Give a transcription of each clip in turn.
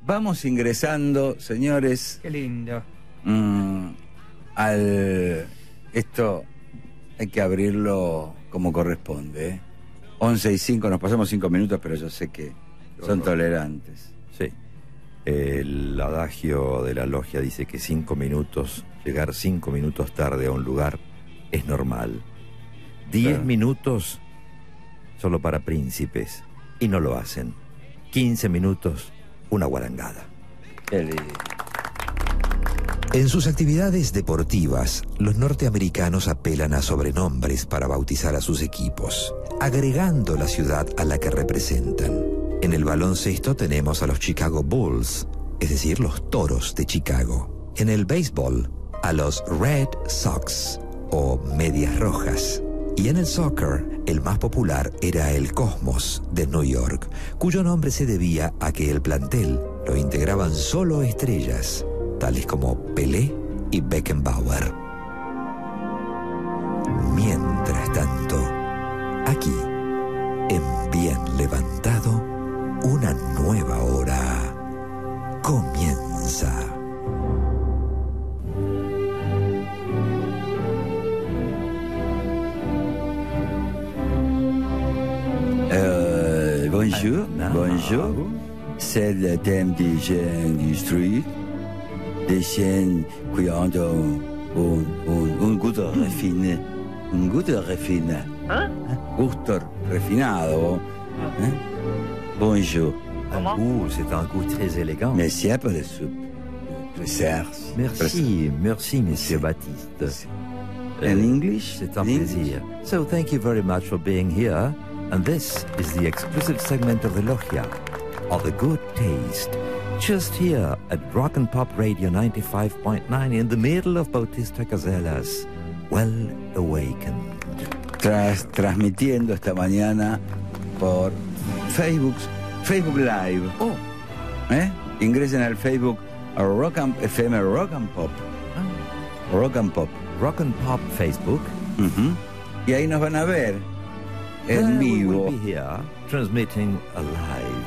vamos ingresando, señores. Qué lindo. Esto hay que abrirlo como corresponde, ¿eh? 11:05, nos pasamos 5 minutos, pero yo sé que son tolerantes. Sí. El adagio de la logia dice que 5 minutos, llegar 5 minutos tarde a un lugar es normal. 10 minutos solo para príncipes, y no lo hacen. 15 minutos, una guarangada. Qué lindo. En sus actividades deportivas, los norteamericanos apelan a sobrenombres para bautizar a sus equipos, agregando la ciudad a la que representan. En el baloncesto tenemos a los Chicago Bulls, es decir, los Toros de Chicago. En el béisbol, a los Red Sox, o Medias Rojas. Y en el soccer, el más popular era el Cosmos de New York, cuyo nombre se debía a que el plantel lo integraban solo estrellas, tales como Pelé y Beckenbauer. Mientras tanto, aquí, en Bien Levantado, una nueva hora comienza. Bonjour, bonjour. C'est le thème des jeunes du street, des jeunes qui ont un gusto refiné. Un gusto refiné. Gusto refinado. Bonjour. C'est un goût très élégant. Merci pour le soupe. Merci, Monsieur Baptiste. In English? C'est un plaisir. So thank you very much for being here. And this is the exclusive segment of the Logia, of the good taste, just here at Rock and Pop Radio 95.9 in the middle of Bautista Casellas. Well awakened. Transmitiendo esta mañana por Facebook Live. Ingresen al Facebook a FM Rock and Pop. Rock and Pop. Rock and Pop Facebook. Y ahí nos van a ver en vivo. We will be here transmitting alive.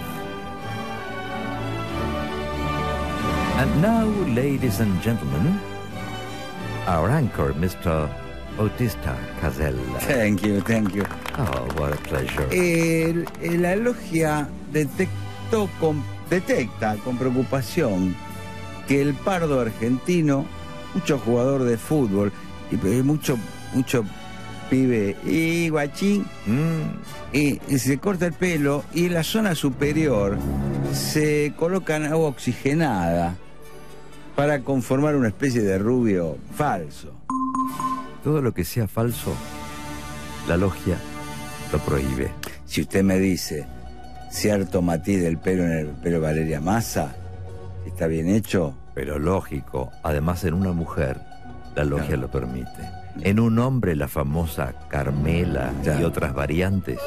And now, ladies and gentlemen, our anchor, Mr. Bautista Casella. Thank you. Oh, what a pleasure. La logia detecta con preocupación que el pardo argentino, mucho jugador de fútbol y mucho pibe y guachín, y se corta el pelo y en la zona superior se colocan agua oxigenada para conformar una especie de rubio falso. Todo lo que sea falso, la logia lo prohíbe. Si usted me dice cierto matiz del pelo en el pelo Valeria Massa, está bien hecho. Pero lógico, además en una mujer, la logia lo permite. En un hombre, la famosa Carmela y otras variantes.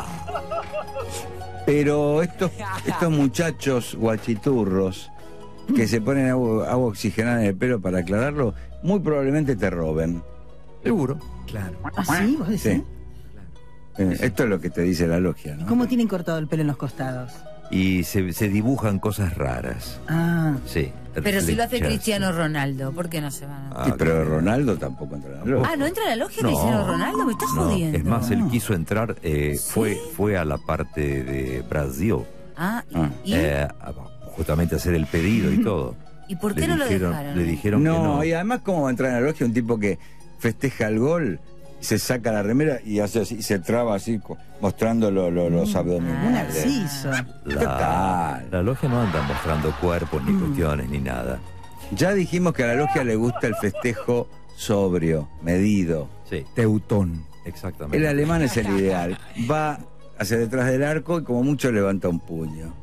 Pero estos muchachos guachiturros que se ponen agua oxigenada en el pelo para aclararlo, muy probablemente te roben. Seguro. Claro. ¿Ah, sí? ¿Vos decís? Sí. Esto es lo que te dice la logia, ¿no? ¿Cómo tienen cortado el pelo en los costados? Y se dibujan cosas raras. Ah. Sí. Pero si lo hace Cristiano Ronaldo, ¿por qué no se van a...? Sí, pero Ronaldo tampoco entra en la logia. Ah, ¿no entra a la logia Cristiano Ronaldo? ¿Me estás jodiendo? Es más, él quiso entrar, fue a la parte de Brasil. ¿Y? Justamente a hacer el pedido y todo. ¿Y por qué no lo dejaron? Le dijeron que no. Y además, ¿cómo va a entrar en la logia un tipo que festeja el gol, se saca la remera y hace así, se traba así, mostrando los abdominales? Un narciso. La logia no anda mostrando cuerpos, ni cuestiones, ni nada. Ya dijimos que a la logia le gusta el festejo sobrio, medido. Sí. Teutón. Exactamente. El alemán es el ideal. Va hacia detrás del arco y como mucho levanta un puño.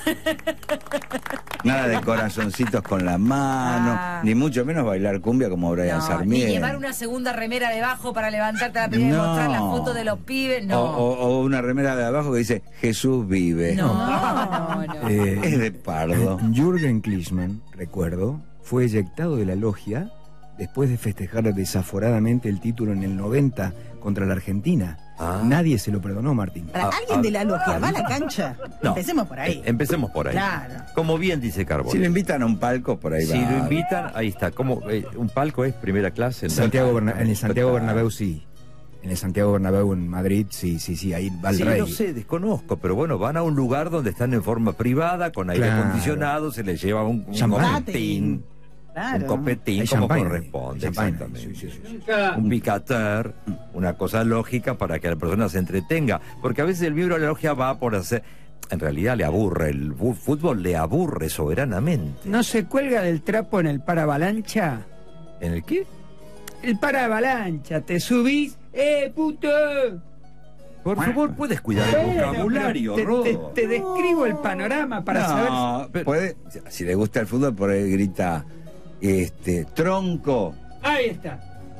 Nada de corazoncitos con la mano, ni mucho menos bailar cumbia como Brian Sarmiento. Ni llevar una segunda remera debajo para levantarte a la primera y mostrar la foto de los pibes. No. O una remera de abajo que dice Jesús vive. No. Es de pardo. Jürgen Klinsmann, recuerdo, fue eyectado de la logia después de festejar desaforadamente el título en el 90 contra la Argentina. Nadie se lo perdonó, Martín. ¿Alguien de la logia va a la cancha? No. Empecemos por ahí. Empecemos por ahí. Claro. Como bien dice Carbone. Si lo invitan a un palco, por ahí va. Si lo invitan, ahí está. Como un palco es primera clase. ¿no? En el Santiago Bernabéu sí. En el Santiago Bernabéu en Madrid, sí, ahí va el Sí, rey. no sé, desconozco, pero bueno, van a un lugar donde están en forma privada, con aire Claro. acondicionado, se les lleva un Champán. copetín. Claro. Un copetín Hay como champagne. corresponde, Champagne, exactamente. sí. Un picater, una cosa lógica para que la persona se entretenga, porque a veces el miembro de la logia va por hacer, en realidad le aburre, el fútbol le aburre soberanamente. ¿No se cuelga del trapo en el paravalancha? ¿En el qué? El paravalancha, te subís, puto. Por favor, puedes cuidar el Bueno, vocabulario, pero Rodo. te describo el panorama para saber. No, puede, si le gusta el fútbol, por ahí grita, tronco, Ahí está.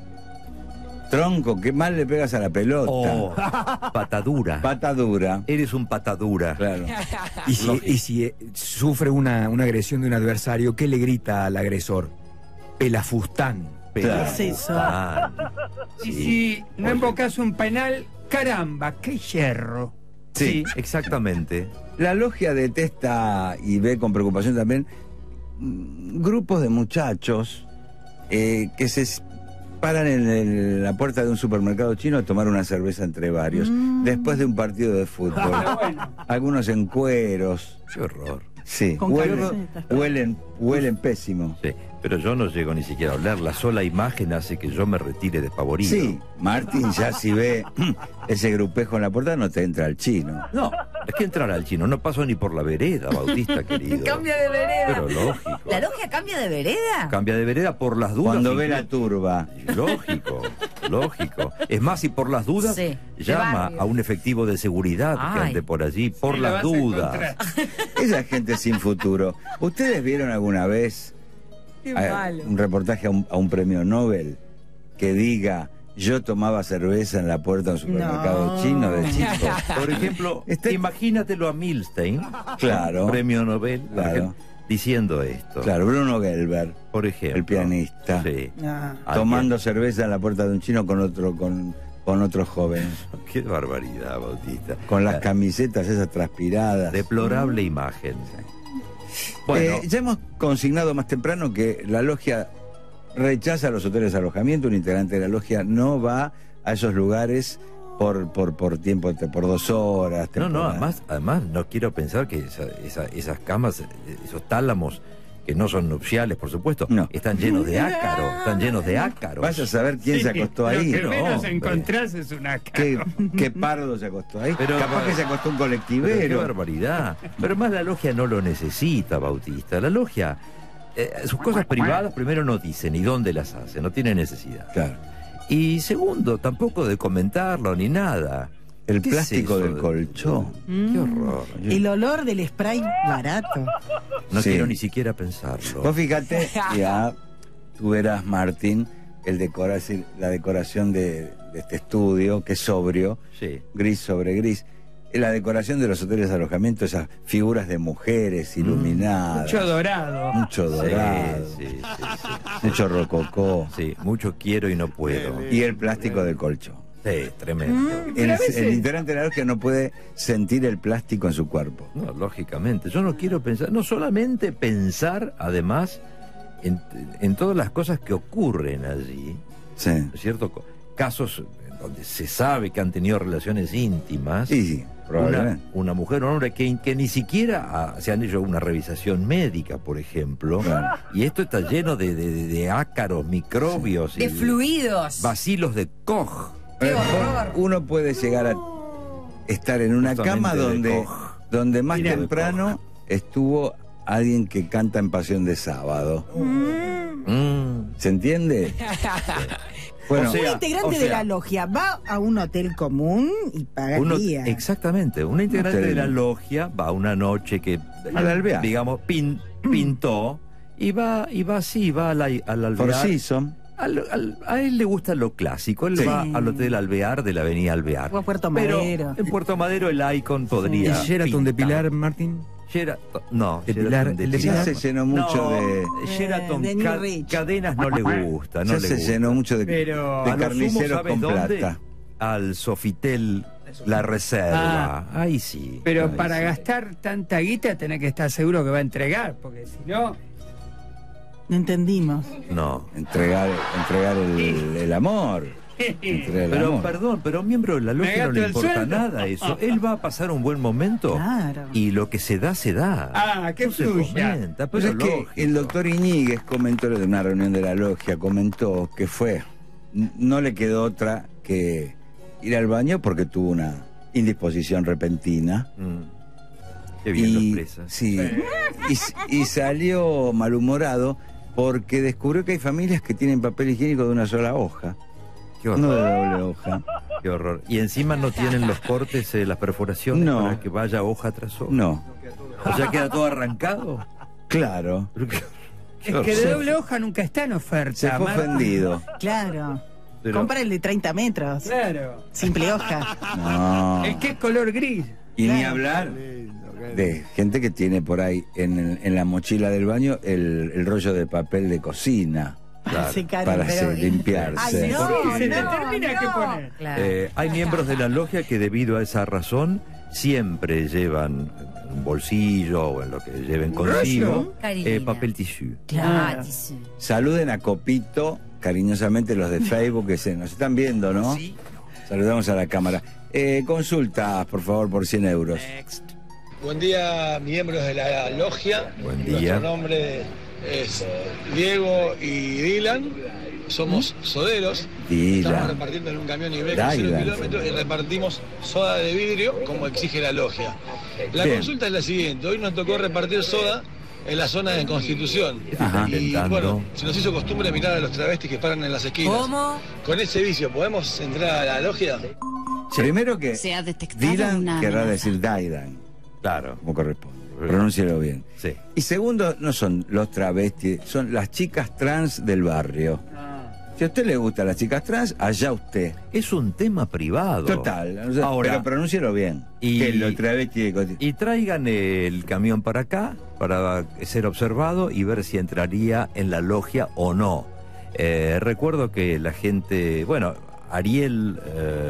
tronco, qué mal le pegas a la pelota. Oh, patadura. Pata dura. Eres un patadura. Claro. Y si sufre una agresión de un adversario, ¿qué le grita al agresor? Pelafustán. Claro. ¿Qué es eso? Y si no invocas un penal, caramba, qué hierro. Sí, exactamente. La logia detesta y ve con preocupación también grupos de muchachos que se paran en la puerta de un supermercado chino a tomar una cerveza entre varios, después de un partido de fútbol. Algunos en cueros. Qué horror. Sí, Con camisetas. huelen pésimo. Sí, pero yo no llego ni siquiera a hablar. La sola imagen hace que yo me retire despavorido. Sí, Martín ya si ve ese grupejo en la puerta no te entra el chino. No, es que entrar al chino. No paso ni por la vereda, Bautista, querido. Cambia de vereda. Pero lógico. ¿La logia cambia de vereda? Cambia de vereda por las dudas. Cuando ve incluso. la turba. Lógico. Es más, si por las dudas, Sí, de llama barrio. a un efectivo de seguridad que Ay. ande por allí, por Sí, las lo vas a dudas. encontrar. Esa gente sin futuro. ¿Ustedes vieron alguna vez Qué malo. un reportaje a un premio Nobel que diga yo tomaba cerveza en la puerta de un supermercado No. chino de chico? Por ejemplo, Este- imagínatelo a Milstein, Claro. premio Nobel, por Claro. ejemplo, diciendo esto. Claro, Bruno Gelber, Por ejemplo. el pianista, Sí. Ah. tomando cerveza en la puerta de un chino con otros jóvenes, Qué barbaridad, Bautista. con las camisetas esas transpiradas. Deplorable imagen. Bueno, Ya hemos consignado más temprano que la logia rechaza los hoteles de alojamiento. Un integrante de la logia no va a esos lugares por tiempo, por 2 horas. no, temporada. además no quiero pensar que esas camas, esos tálamos, que no son nupciales, por supuesto, No. están llenos de ácaros. Vas a saber quién se acostó ahí. Lo que No, menos hombre. encontrás es una ¿Qué pardo se acostó ahí? Pero- Capaz que se acostó un Pero qué colectivero. barbaridad. Pero más la logia no lo necesita, Bautista. La logia, sus cosas privadas primero no dice ni dónde las hace, no tiene necesidad. Claro. Y segundo, tampoco de comentarlo ni nada. El ¿Qué es plástico eso del de- colchón. Qué horror. El olor del spray barato. No Sí. quiero ni siquiera pensarlo. Vos fíjate, ya tú verás, Martín, la decoración de este estudio, que es sobrio, Sí. gris sobre gris. La decoración de los hoteles de alojamiento, esas figuras de mujeres iluminadas. mucho dorado. Mucho dorado, Sí. mucho rococó. Sí, mucho quiero y no puedo. Y el plástico del colchón. Sí, tremendo. El integrante de la logia no puede sentir el plástico en su cuerpo. No, lógicamente. Yo no quiero pensar, no solamente pensar, además, en todas las cosas que ocurren allí, Sí. ¿no es cierto? Casos donde se sabe que han tenido relaciones íntimas. Sí, probablemente. Una mujer o un hombre que ni siquiera se han hecho una revisación médica, por ejemplo. Claro. Y esto está lleno de ácaros, microbios De y fluidos. bacilos de Koch. ¡Qué horror! Uno puede llegar a estar en una Justamente cama de donde más Mira, temprano estuvo alguien que canta en Pasión de Sábado. Mm. ¿Se entiende? Bueno, O sea, Un integrante de la logia va a un hotel común y pagaría. Exactamente, un integrante Hotel. de la logia va una noche que, Al alvear. digamos, pintó y va al alvear. Four Seasons. A él le gusta lo clásico. Él Sí. va al Hotel Alvear de la Avenida Alvear. O a Puerto Pero Madero. en Puerto Madero el Icon podría. ¿El Sheraton de pintar. Pilar, Martín? No, De Sheraton Pilar, de el de Pilar. Ya se llenó mucho No, de... Sheraton de New Rich. cadenas no le gusta, no Ya le se gusta. llenó mucho de Pero- A lo carniceros sumo, ¿sabes con dónde? plata. Al Sofitel La Reserva. Ahí sí. Pero Ahí para sí. gastar tanta guita tenés que estar seguro que va a entregar, porque si no... No entendimos. No. Entregar el amor. Entregar el Pero amor. perdón, pero a un miembro de la logia no gasto le el importa sueldo. nada eso. Él va a pasar un buen momento Claro. y lo que se da, se da. Ah, qué No se fluya. comenta, Pues pero es que lógico. el doctor Iñiguez comentó de una reunión de la logia, comentó que no le quedó otra que ir al baño porque tuvo una indisposición repentina. Qué bien lo Y, expresas. sí, y salió malhumorado porque descubrió que hay familias que tienen papel higiénico de una sola hoja, Qué no horror, de doble hoja. qué horror. Y encima no tienen los cortes, las perforaciones No. para que vaya hoja tras hoja. No, O sea, queda todo arrancado. claro, Pero qué- Es que de doble hoja nunca está en oferta. se fue Marta. ofendido. Claro. pero- Compra el de 30 metros. Claro. Simple hoja. No. Es que es color gris. Y ni Claro. hablar de gente que tiene por ahí en la mochila del baño el rollo de papel de cocina Para secar, para pero- limpiarse. Ay, no, Porque se te no, termina que no. poner. Claro. Hay miembros de la logia que debido a esa razón siempre llevan un bolsillo o en lo que lleven consigo Karina. papel tisú. Claro. Sí. Saluden a Copito, cariñosamente los de Facebook que nos están viendo, ¿no? Sí. Saludamos a la cámara. Consultas, por favor, por 100 euros. Buen día, miembros de la logia. Buen día. Nuestro nombre es Diego y Dylan. Somos soderos. Dylan. Estamos repartiendo en un camión Ibeco 0 Dylan. kilómetros y repartimos soda de vidrio como exige la logia. La Bien. consulta es la siguiente. Hoy nos tocó repartir soda en la zona de Constitución. Ajá. Y Intentando. bueno, se nos hizo costumbre mirar a los travestis que paran en las esquinas. ¿Cómo? Con ese vicio, ¿podemos entrar a la logia? Primero que Se ha detectado Dylan una querrá amenaza. decir Dylan, Claro. como corresponde. Pronúncialo bien. Sí. Y segundo, no son los travestis, son las chicas trans del barrio. Si a usted le gustan las chicas trans, allá usted. Es un tema privado. Total. O sea, Ahora, pero pronúncialo bien. y- Que los travestis de y traigan el camión para acá para ser observado y ver si entraría en la logia o no. Recuerdo que la gente, bueno, Ariel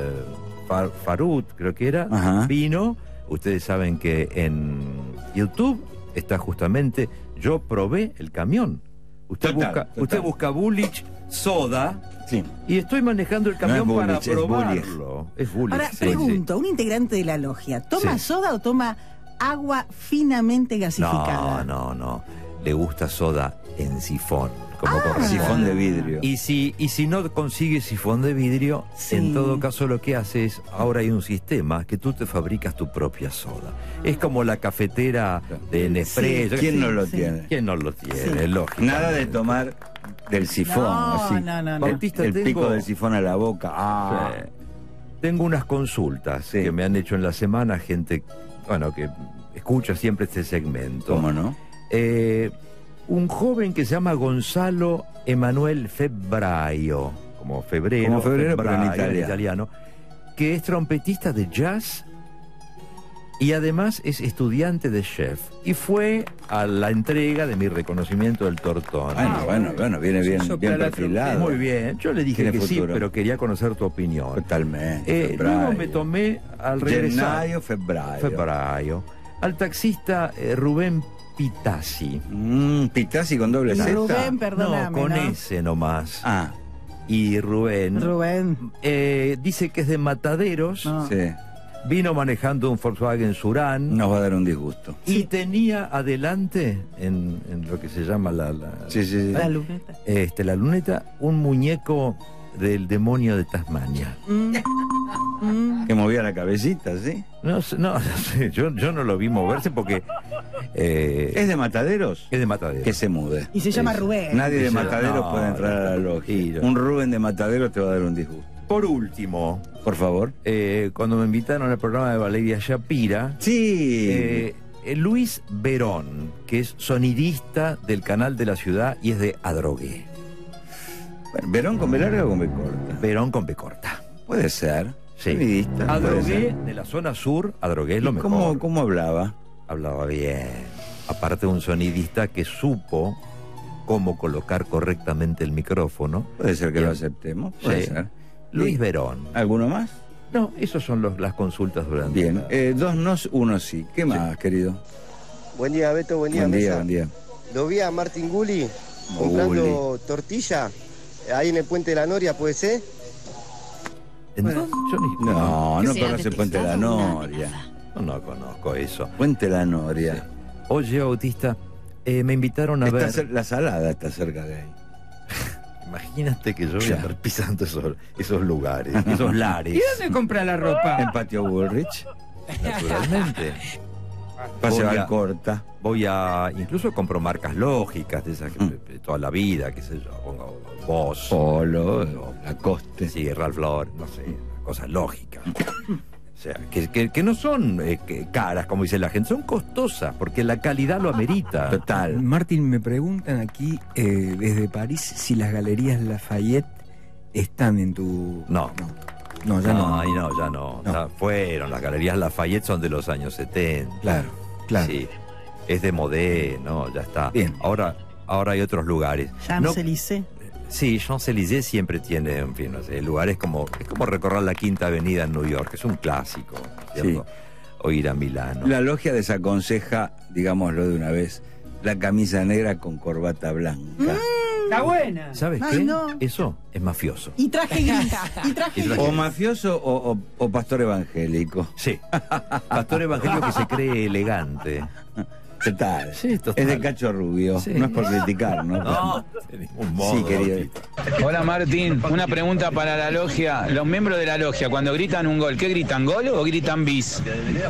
Farut, creo que era, Ajá. vino. Ustedes saben que en YouTube está justamente, yo probé el camión. Usted, Total, busca, total. usted busca Bullich Soda Sí. y estoy manejando el camión No es para Bullich, es probarlo. Es Bullich. Ahora, sí, pregunto, un integrante de la logia, ¿toma Sí. soda o toma agua finamente sí. gasificada? No. Le gusta soda en sifón, como corresponde. Sifón de vidrio. Y si no consigue sifón de vidrio, Sí. en todo caso lo que hace es, ahora hay un sistema que tú te fabricas tu propia soda. Es como la cafetera de Nespresso. Sí. ¿Quién no lo sí. tiene? ¿Quién no lo tiene? Sí. Lógico. Nada de tomar del sifón, No, así. no, no, no. Bautista, El pico tengo- del sifón a la boca. Ah. Tengo unas consultas Sí. que me han hecho en la semana gente, bueno, que escucha siempre este segmento. ¿Cómo no? Un joven que se llama Gonzalo Emanuel Febbraio, como febrero, Como febrero, pero en Febbraio, italiano. que es trompetista de jazz y además es estudiante de chef. Y fue a la entrega de mi reconocimiento del Tortón. Bueno, viene bien, Sopla bien la perfilado. Muy bien, yo le dije Tiene que sí, futuro. pero quería conocer tu opinión. Totalmente. Luego me tomé al regresar. Gennaio, febbraio. Febbraio. Al taxista Rubén Pitazzi. Pitazzi con doble Z. Rubén, perdóname, No, con ¿no? ese nomás. Ah, Y Rubén Rubén. dice que es de Mataderos, No. sí. vino manejando un Volkswagen Surán Nos va a dar un disgusto. y tenía adelante, en lo que se llama la La luneta. la luneta, un muñeco del demonio de Tasmania. Que movía la cabecita, ¿sí? No sé, yo no lo vi moverse porque ¿Es de Mataderos? es de Mataderos. Que se mude. Y se llama Rubén. Nadie de Sí, Mataderos no, puede entrar a la logia. y no. Un Rubén de Mataderos te va a dar un disgusto. Por último, Por favor. cuando me invitaron al programa de Valeria Shapira, Sí. Luis Verón, que es sonidista del canal de la ciudad y es de Adrogué. Bueno, ¿Verón con B larga o con B corta? Verón con B corta. Puede ser. Sí. Sonidista, puede Adrogué. ser. De la zona sur, Adrogué es lo ¿Y mejor. cómo hablaba? Hablaba bien. Aparte un sonidista que supo cómo colocar correctamente el micrófono. Puede ser que Bien. lo aceptemos. Puede Sí. ser. Luis Sí. Verón. ¿Alguno más? No, esos son las consultas durante Bien. la- 2 nos, 1 sí. ¿Qué más, querido? Buen día, Beto, buen día, Buen día, mesa. buen día. Lo vi a Martín Gulli comprando tortilla ahí en el Puente de la Noria, ¿puede ser? Entonces, yo ni- No, no Sí, conoce antes Puente de la Noria. no conozco eso. Puente de la Noria. Oye, Bautista, me invitaron a Está ver. la Salada está cerca de ahí. Imagínate que yo voy a Ya. estar pisando esos lugares, esos lares. ¿Y dónde compra la ropa? En Patio Bullrich. Naturalmente. Pase Voy a- Valcorta. Voy a. Incluso compro marcas lógicas de esas que de toda la vida, qué sé yo. Pongo Bosch, Polo, Lacoste. sí, Ralph Lauren, no sé, cosas lógicas. O sea, que no son caras, como dice la gente, son costosas, porque la calidad lo amerita. Total. Martín, me preguntan aquí desde París si las galerías Lafayette están en tu... No. No, ya no. Ay, no, ya no. No. Ya fueron. Las galerías Lafayette son de los años 70. Claro, claro. Sí. Es de modé, no, ya está. Bien. Ahora hay otros lugares. No, Champs-Élysées. sí, Champs-Élysées siempre tiene, en fin, no sé, lugares como. Es como recorrer la Quinta Avenida en New York, es un clásico, ¿cierto? O ir a Milano. La logia desaconseja, digámoslo de una vez, la camisa negra con corbata blanca. Está buena. ¿Sabes Ay, qué? no. Eso es mafioso. Y traje gris. Y traje Y gris. traje- O mafioso o pastor evangélico. Sí. Pastor evangélico que se cree elegante. Total. Sí, total. Es de Cacho Rubio. Sí. No es por criticar, ¿no? No, de ningún modo. Sí, querido. Bautista. Hola Martín, una pregunta para la logia. Los miembros de la logia, cuando gritan un gol, ¿qué gritan? ¿Gol o gritan bis?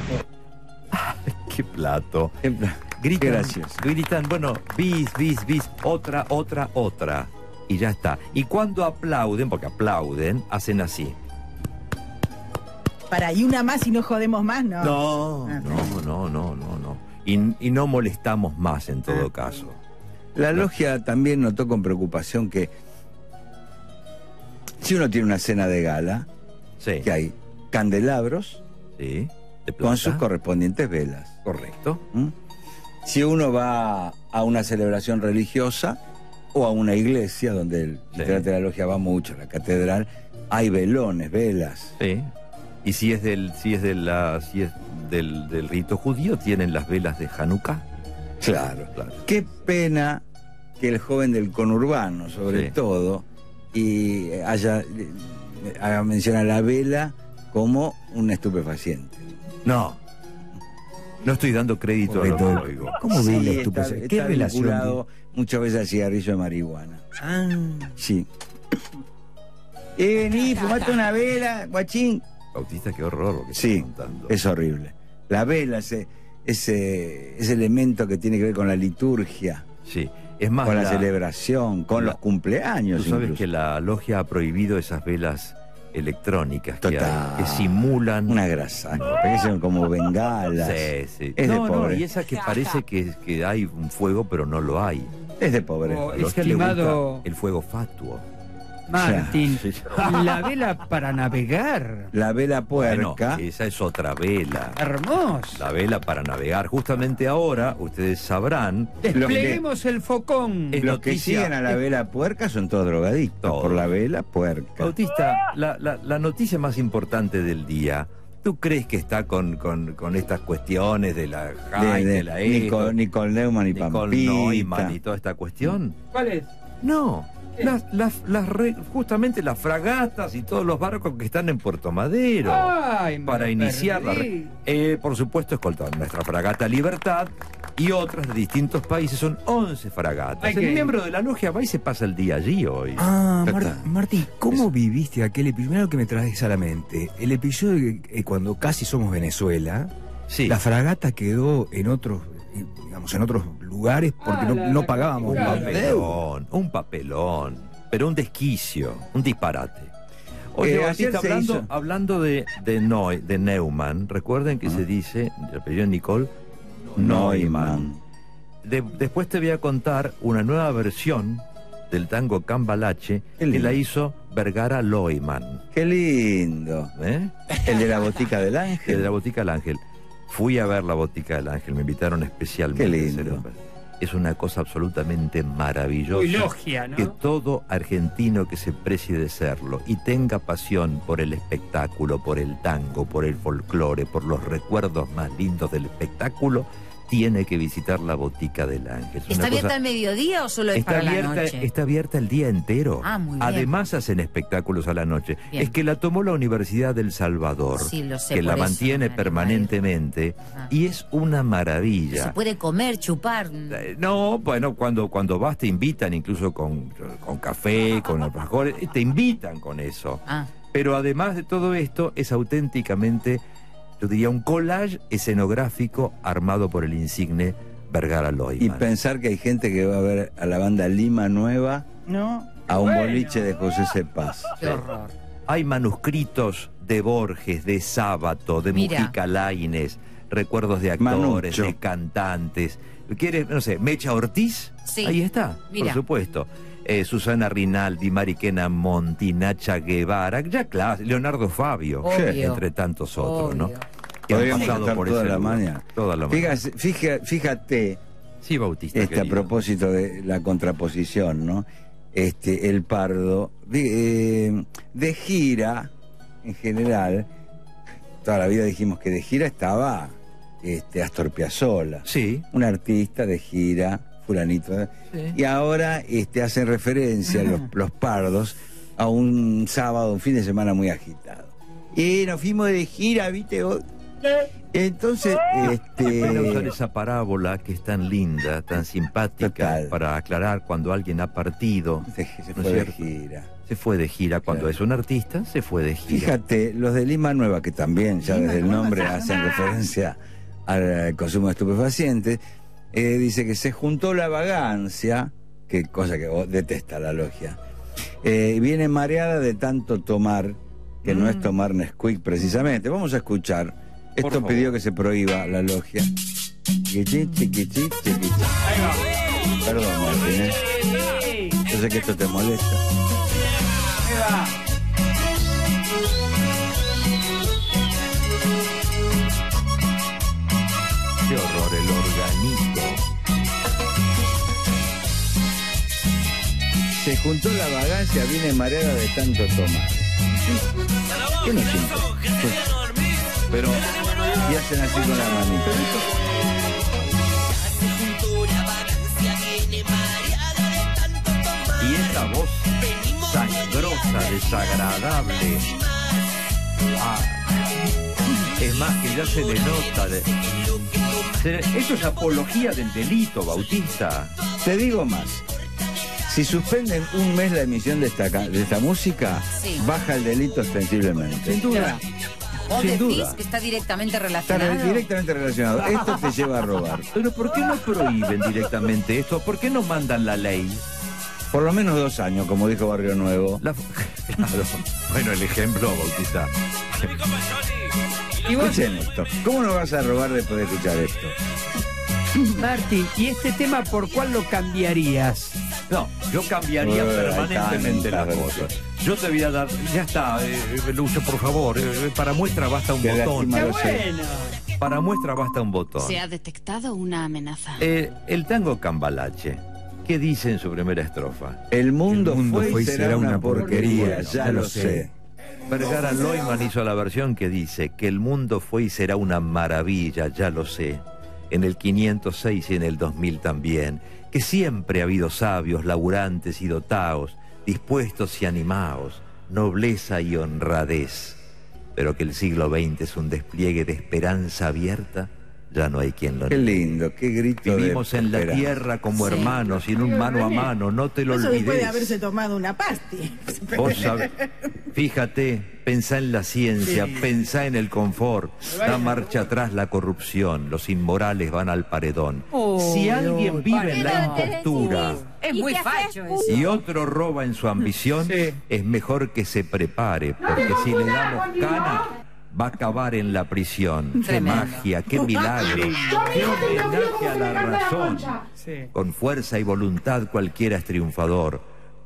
Qué plato. Qué Gritan, gracioso. gritan, bueno, bis, otra. Y ya está. Y cuando aplauden, porque aplauden, hacen así. Para, y una más y no jodemos más, ¿no? No. Y no molestamos más en Ah. todo caso. La logia también notó con preocupación que si uno tiene una cena de gala, Sí. que hay candelabros Sí. De con plata. sus correspondientes velas. Correcto. ¿Mm? Si uno va a una celebración religiosa o a una iglesia, donde el Sí. integrante de la logia va mucho, la catedral, hay velones, velas. Sí. Y si es del rito judío, tienen las velas de Hanukkah. Claro. Claro. Qué pena que el joven del conurbano, sobre Sí. todo, y haga mención a la vela como un estupefaciente. No estoy dando crédito a lo que oigo. ¿Cómo Sí, ves la está- estupefaciente? ¿Qué está relación vinculado muchas veces al cigarrillo de marihuana. Ah, Sí. Vení, fumate una vela, guachín. Bautista, qué horror lo que Sí, estás contando. es horrible. La vela, ese elemento que tiene que ver con la liturgia, Sí. Es más, con la celebración, con la- los cumpleaños. Tú sabes incluso. que la logia ha prohibido esas velas electrónicas que, Total. hay, que simulan. Una grasa, parecen como bengalas. Sí, sí. Es de pobre. y esa que parece que hay un fuego, pero no lo hay. Es de pobre. Oh, A la logia le estimado- gusta el fuego fatuo. Martín, Sí. la vela para navegar. La vela puerca. Bueno, esa es otra vela. Hermosa. La vela para navegar. Justamente ahora, ustedes sabrán. Despleguemos el focón. Es Los que noticia- siguen a la vela puerca son todos drogadictos Todos. por la vela puerca. Bautista, la noticia más importante del día. ¿Tú crees que está con estas cuestiones de la High, de la Eco, Nicole Neumann y Nicole Pampita. Neumann y toda esta cuestión? ¿Cuál es? No. Justamente las fragatas y todos los barcos que están en Puerto Madero. Ay, me para lo iniciar perdí. por supuesto, escoltando nuestra fragata Libertad y otras de distintos países. Son 11 fragatas. Hay El que- miembro de la logia va y se pasa el día allí hoy. Total. Martín, ¿cómo viviste aquel episodio? Mirá lo que me traes a la mente. El episodio cuando casi somos Venezuela, Sí. la fragata quedó en otros, digamos, en otros lugares porque no pagábamos Un la deuda. papelón, pero un desquicio, un disparate. Oye, Ayer Bautista, se hizo- hablando de Neumann, recuerden que se dice, el apellido de Nicole, Neumann. Después te voy a contar una nueva versión del tango Cambalache, Qué lindo. que la hizo Vergara Leumann. Qué lindo. El de la Botica del Ángel. El de la Botica del Ángel. Fui a ver la Botica del Ángel, me invitaron especialmente. Qué lindo. Es una cosa absolutamente maravillosa. Muy logia, ¿no? Que todo argentino que se precie de serlo y tenga pasión por el espectáculo, por el tango, por el folclore, por los recuerdos más lindos del espectáculo, tiene que visitar la Botica del Ángel. ¿Está abierta al mediodía o solo es para la noche? Está abierta el día entero. Ah, muy bien. Además hacen espectáculos a la noche. Bien. Es que la tomó la Universidad del Salvador, Sí, lo sé, que la por eso, mantiene María. permanentemente, Ajá. y es una maravilla. Se puede comer, chupar. No, bueno, cuando vas te invitan incluso con café, con alfajores, te invitan con eso. Ah. Pero además de todo esto, es auténticamente, yo diría, un collage escenográfico armado por el insigne Vergara Leumann. Y pensar que hay gente que va a ver a la banda Lima Nueva a un boliche de José Cepaz. Qué horror. Hay manuscritos de Borges, de Sábato, de Mira. Mujica Lainez, recuerdos de actores, Manucho. de cantantes. ¿Quieres, no sé, Mecha Ortiz? Sí. Ahí está, Mira. por supuesto. Susana Rinaldi, Mariquena Monti, Nacha Guevara, ya claro, Leonardo Fabio, Obvio. entre tantos otros, ¿no? Obvio. Que han Podríamos pasado estar por toda ese la lugar. mañana. Toda la mañana. Fíjate, Sí, Bautista, a querido. propósito de la contraposición, ¿no? El Pardo, de gira, en general, toda la vida dijimos que de gira estaba Astor Piazzolla. Sí. Un artista de gira, fulanito. Sí. Y ahora hacen referencia los Pardos a un sábado, un fin de semana muy agitado. Y nos fuimos de gira, ¿viste? Entonces, Voy a usar esa parábola que es tan linda, tan simpática, Total. para aclarar cuando alguien ha partido. se ¿no fue es de cierto? gira. Se fue de gira. Cuando Claro. es un artista, se fue de gira. Fíjate, los de Lima Nueva, que también ya desde el nombre hacen referencia al consumo de estupefacientes, dice que se juntó la vagancia, que cosa que detesta la logia, viene mareada de tanto tomar, que no es tomar Nesquik precisamente. Vamos a escuchar. Esto favor. pidió que se prohíba la logia. Chiquichi, chiquichi, chiquichi. Perdón, Martín, yo sé que esto te molesta. Qué horror, el organito. Se juntó la vagancia, viene mareada de tanto tomar. ¿Qué no siente? Pero Y hacen así con la manita. y esa voz sangrosa, desagradable. Es más que ya se le nota. Eso es apología del delito, Bautista. Te digo más. Si suspenden un mes la emisión de esta música, Sí. baja el delito ostensiblemente. Sin duda. ¿Vos Sin decís duda. que está directamente Está relacionado? directamente relacionado. Esto te lleva a robar. Pero ¿por qué no prohíben directamente esto? ¿Por qué no mandan la ley? Por lo menos 2 años, como dijo Barrio Nuevo. Claro. Bueno, el ejemplo, Bautista. Y vos, Escuchen esto. ¿Cómo no vas a robar después de escuchar esto? Martín, ¿y este tema por cuál lo cambiarías? No, yo cambiaría permanentemente las tantas cosas. Yo te voy a dar, ya está, Lucho, por favor, para muestra basta un Qué botón. lástima, ¡Qué lo sé. bueno! Para muestra basta un botón. Se ha detectado una amenaza. El tango Cambalache, ¿qué dice en su primera estrofa? El mundo, El mundo fue y será una porquería, ya lo sé. Vergara Leumann hizo la versión que dice que el mundo fue y será una maravilla, ya lo sé. En el 506 y en el 2000 también. Que siempre ha habido sabios, laburantes y dotaos, dispuestos y animaos, nobleza y honradez. Pero que el siglo XX es un despliegue de esperanza abierta, ya no hay quien lo Qué niegue. lindo, qué grito. Vivimos de en la esperanza. tierra como Sí. hermanos y en un mano a mano, no te lo Eso después de olvides. haberse tomado una pasti. Vos sabés, fíjate, pensá en la ciencia, pensá en el confort, da marcha atrás la corrupción, los inmorales van al paredón. Si alguien vive en la impostura Es muy facho eso. y otro roba en su ambición, Sí. es mejor que se prepare, porque si le damos cana, va a acabar en la prisión. ¡Qué Tremendo. magia, qué milagro! ¡Qué homenaje a la razón! Sí. Con fuerza y voluntad cualquiera es triunfador.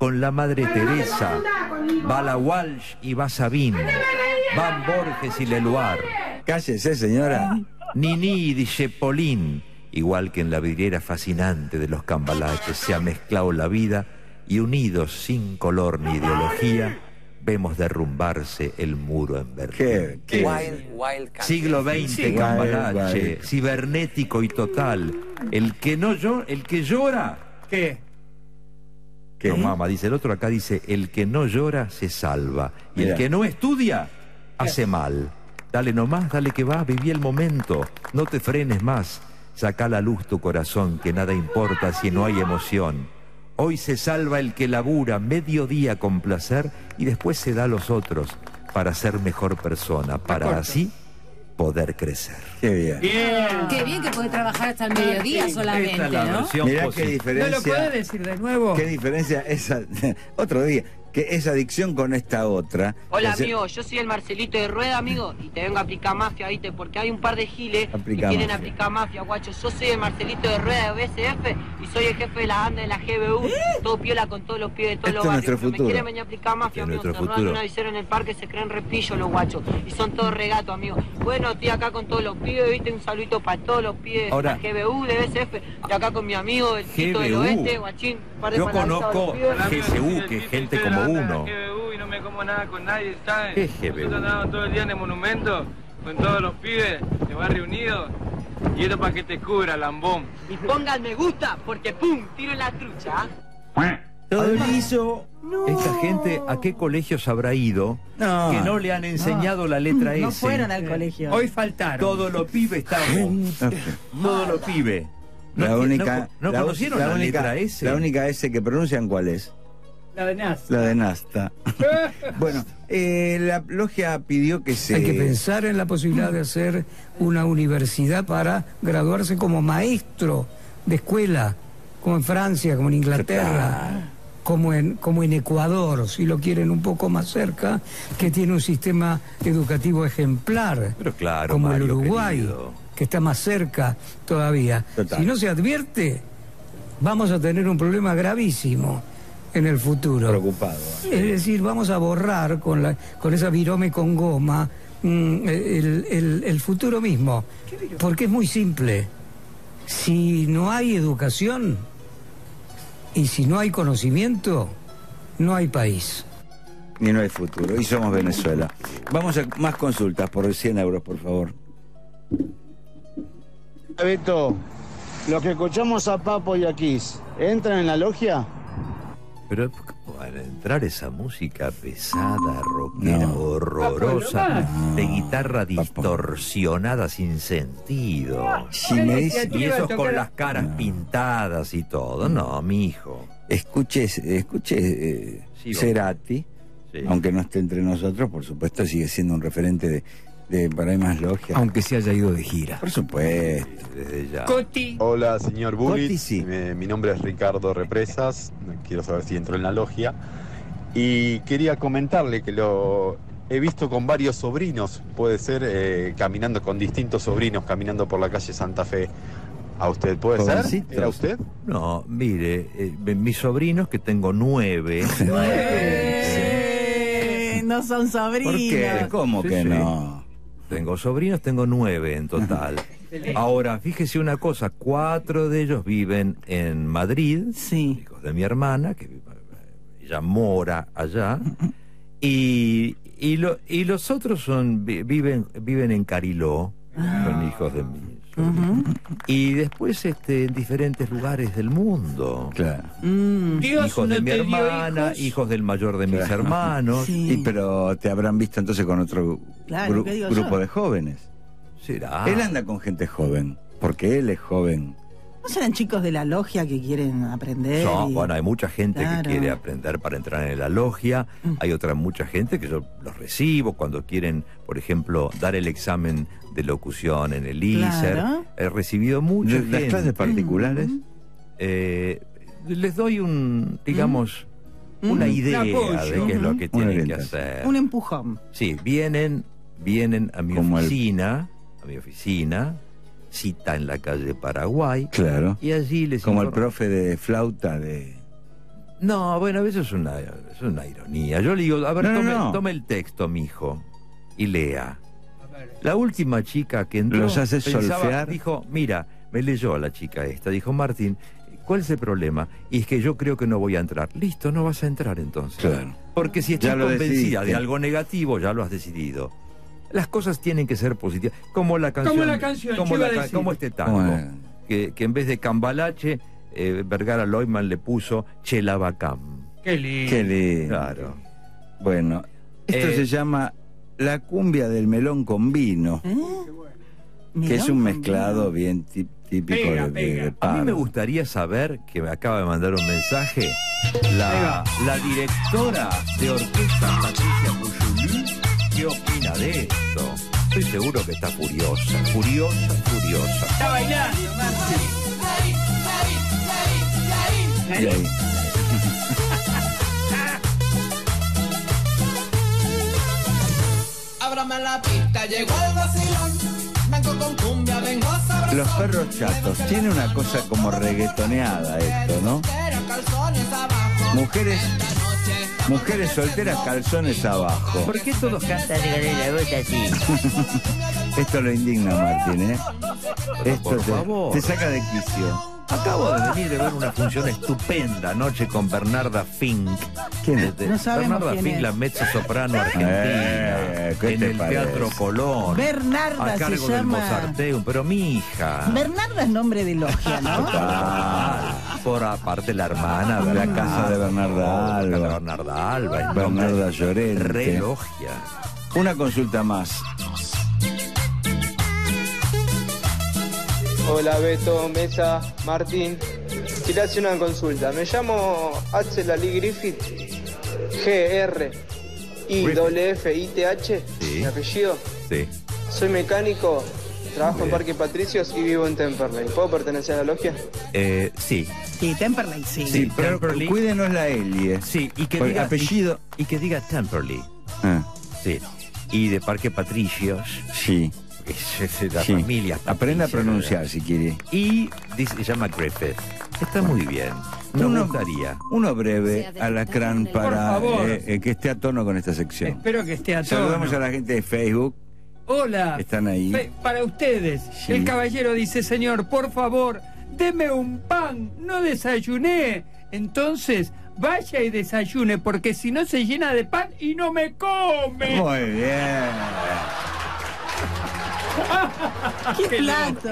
con la Madre Teresa, va la Walsh y va Sabine, van Borges y Leluar. Cállese, señora. Nini y Dijepolín, igual que en la vidriera fascinante de los cambalaches, se ha mezclado la vida y unidos sin color ni ideología, vemos derrumbarse el muro en Berlín. Siglo XX, cambalache, cibernético y total. El que llora. ¿Qué? No, mamá, dice el otro, acá dice, el que no llora se salva. Y el que no estudia, hace mal. Dale nomás, dale que va, viví el momento. No te frenes más. Saca a la luz tu corazón, que nada importa si no hay emoción. Hoy se salva el que labura medio día con placer y después se da a los otros para ser mejor persona, para así poder crecer. Qué bien. Qué bien que puede trabajar hasta el mediodía solamente, Esta es la ¿no? versión Mirá qué positiva. diferencia. ¿No lo puede decir de nuevo? Qué diferencia esa. Otro día. Que esa adicción con esta otra. Hola amigo, yo soy el Marcelito de Rueda, amigo, y te vengo a aplicar mafia, ¿viste? Porque hay un par de giles que quieren aplicar mafia, guacho. Yo soy el Marcelito de Rueda de BSF y soy el jefe de la banda de la GBU, todo piola con todos los pibes de todos los barrios. Me quieren venir a aplicar mafia, amigo, cerrando una visera en el parque, se creen repillos los guachos, y son todos regatos, amigo. Bueno, estoy acá con todos los pibes, ¿viste? Un saludito para todos los pibes de la GBU, de BSF, y acá con mi amigo, el Tito del Oeste, guachín. Yo conozco GSU, que es gente como uno. Y no me como nada con nadie, ¿sabes? ¿Qué GBU? Nosotros andamos todo el día en el monumento con todos los pibes de Barrio Unido. Y esto para que te cubra, lambón. Y pongan me gusta, porque pum, tiro en la trucha. Todo liso. Esta gente, ¿a qué colegios habrá ido que no le han enseñado la letra S? No fueron al colegio. Hoy faltaron. Todos los pibes estamos. Todos los pibes. La única. ¿No conocieron la letra S? La única S que pronuncian, ¿cuál es? La de Nasta. La de Nasta. Bueno, la logia pidió que se... Hay que pensar en la posibilidad de hacer una universidad para graduarse como maestro de escuela, como en Francia, como en Inglaterra, como en Ecuador, si lo quieren un poco más cerca, que tiene un sistema educativo ejemplar, pero claro, como Mario, el Uruguay, querido, que está más cerca todavía. Total. Si no se advierte, vamos a tener un problema gravísimo en el futuro. Preocupado. Es decir, vamos a borrar con esa virome con goma el futuro mismo. Porque es muy simple. Si no hay educación y si no hay conocimiento, no hay país. Ni no hay futuro. Y somos Venezuela. Vamos a más consultas por 100 euros, por favor. Beto, los que escuchamos a Papo y a Kiss, ¿entran en la logia? Pero al entrar esa música pesada, rockera, horrorosa, de guitarra distorsionada sin sentido, y esos con las caras pintadas y todo, no, mi hijo. Escuche Cerati, aunque no esté entre nosotros, por supuesto sigue siendo un referente de para hay más logia. Aunque se haya ido de gira. Por supuesto. Desde ya. Coti. Hola, señor Bullitt. Coti, sí. Mi nombre es Ricardo Represas. Quiero saber si entro en la logia. Y quería comentarle que lo he visto con varios sobrinos. Puede ser caminando con distintos sobrinos, caminando por la calle Santa Fe. ¿A usted puede ser? ¿Era usted? No, mire, mis sobrinos, que tengo 9. No son sobrinos. ¿Por qué? ¿Cómo que no? Tengo sobrinos, tengo 9 en total. Ahora, fíjese una cosa, 4 de ellos viven en Madrid, hijos de mi hermana, que ella mora allá, y los otros viven en Cariló, son hijos de mí. Y después en diferentes lugares del mundo. Claro. Hijos de mi hermana, hijos del mayor de mis hermanos. Sí. Pero te habrán visto entonces con otro grupo de jóvenes. ¿Será? Él anda con gente joven, porque él es joven. ¿No serán chicos de la logia que quieren aprender? Bueno, hay mucha gente Claro. que quiere aprender para entrar en la logia. Hay mucha gente que yo los recibo cuando quieren, por ejemplo, dar el examen de locución en el ISER. Claro. He recibido mucha gente. ¿Las clases particulares? Les doy digamos, una idea de qué es lo que tienen que hacer. Un empujón. Sí, vienen a mi oficina, cita en la calle Paraguay. Claro. Y allí les como el profe de flauta de... No, bueno, eso es una ironía. Yo le digo, a ver, tome el texto, mijo, y lea. La última chica que entró, ¿los haces solfear? Dijo, mira, me leyó la chica esta, dijo, Martín, ¿cuál es el problema? Y es que yo creo que no voy a entrar. Listo, no vas a entrar entonces. Claro. Porque si estás convencida de algo negativo, ya lo has decidido. Las cosas tienen que ser positivas. Como la canción. Como este tango. Bueno. Que en vez de Cambalache, Vergara Leumann le puso Chelabacam. Qué lindo. Qué lindo. Claro. Bueno, esto se llama la cumbia del melón con vino. Que es un mezclado bien típico de A mí me gustaría saber, que me acaba de mandar un mensaje, la directora de orquesta, Patricia Pujulí, ¿qué opina de esto? Estoy seguro que está furiosa. Está bailando, Martín. Ábrame la pista, llegó el vacilón. Vengo con cumbia, vengo a saber. Los perros chatos, tiene una cosa como reggaetoneada esto, ¿no? Mujeres solteras, calzones abajo. ¿Por qué todos cantan de la voz así? Esto lo indigna, Martín, ¿eh? Esto te saca de quicio. Acabo de venir de ver una función estupenda anoche con Bernarda Fink. ¿Quién es? No sabemos Bernarda quién Fink, es. la mezzosoprano argentina, ¿qué en te el parece? Teatro Colón, Bernarda a cargo se del llama. Mozarteum, pero mi hija. Bernarda es nombre de logia, ¿no? Por aparte la hermana, La casa de Bernarda Alba. Bernarda Alba, es Bernarda Llorente. re logia. Una consulta más. Hola Beto, Mesa, Martín. Quería hacer una consulta. Me llamo Axel Ali Griffith, G-R-I-F-I-T-H, mi apellido. Sí. Soy mecánico, trabajo en Parque Patricios y vivo en Temperley. ¿Puedo pertenecer a la logia? Sí. Sí, Temperley, sí. Sí, pero Temperley. cuídenos la Elie. Sí, y que Por diga apellido. y que diga Temperley. Ah, Sí. Y de Parque Patricios. sí. Es la Sí. familia. Aprenda a Patricia, pronunciar si quiere. Y dice, se llama Griffith. Está muy bien. Me gustaría. Uno breve, Alacrán, para favor. que esté a tono con esta sección. Espero que esté a tono. Saludamos a la gente de Facebook. Hola. Están ahí. Para ustedes. Sí. El caballero dice, señor, por favor, deme un pan. No desayuné. Entonces, vaya y desayune, porque si no se llena de pan y no me come. Muy bien. ¡Qué plato!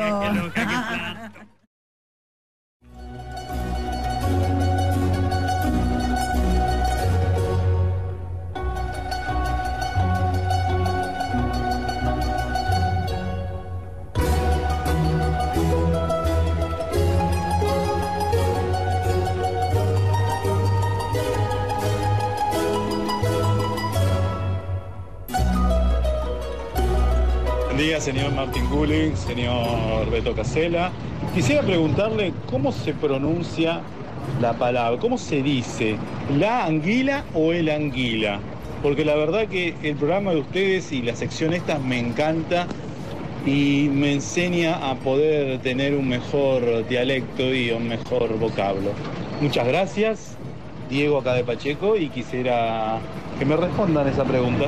Buen día, señor Martín Guling, señor Beto Casella. Quisiera preguntarle cómo se pronuncia la palabra, cómo se dice, la anguila o el anguila. Porque la verdad que el programa de ustedes y la sección esta me encanta y me enseña a poder tener un mejor dialecto y un mejor vocablo. Muchas gracias, Diego acá de Pacheco, y quisiera que me respondan esa pregunta.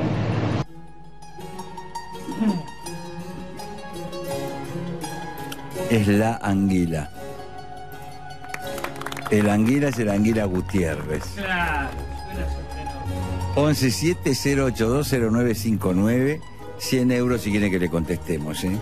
Es la anguila. El anguila es el anguila Gutiérrez. Claro. 1170820959. 100 euros si quieren que le contestemos, ¿eh?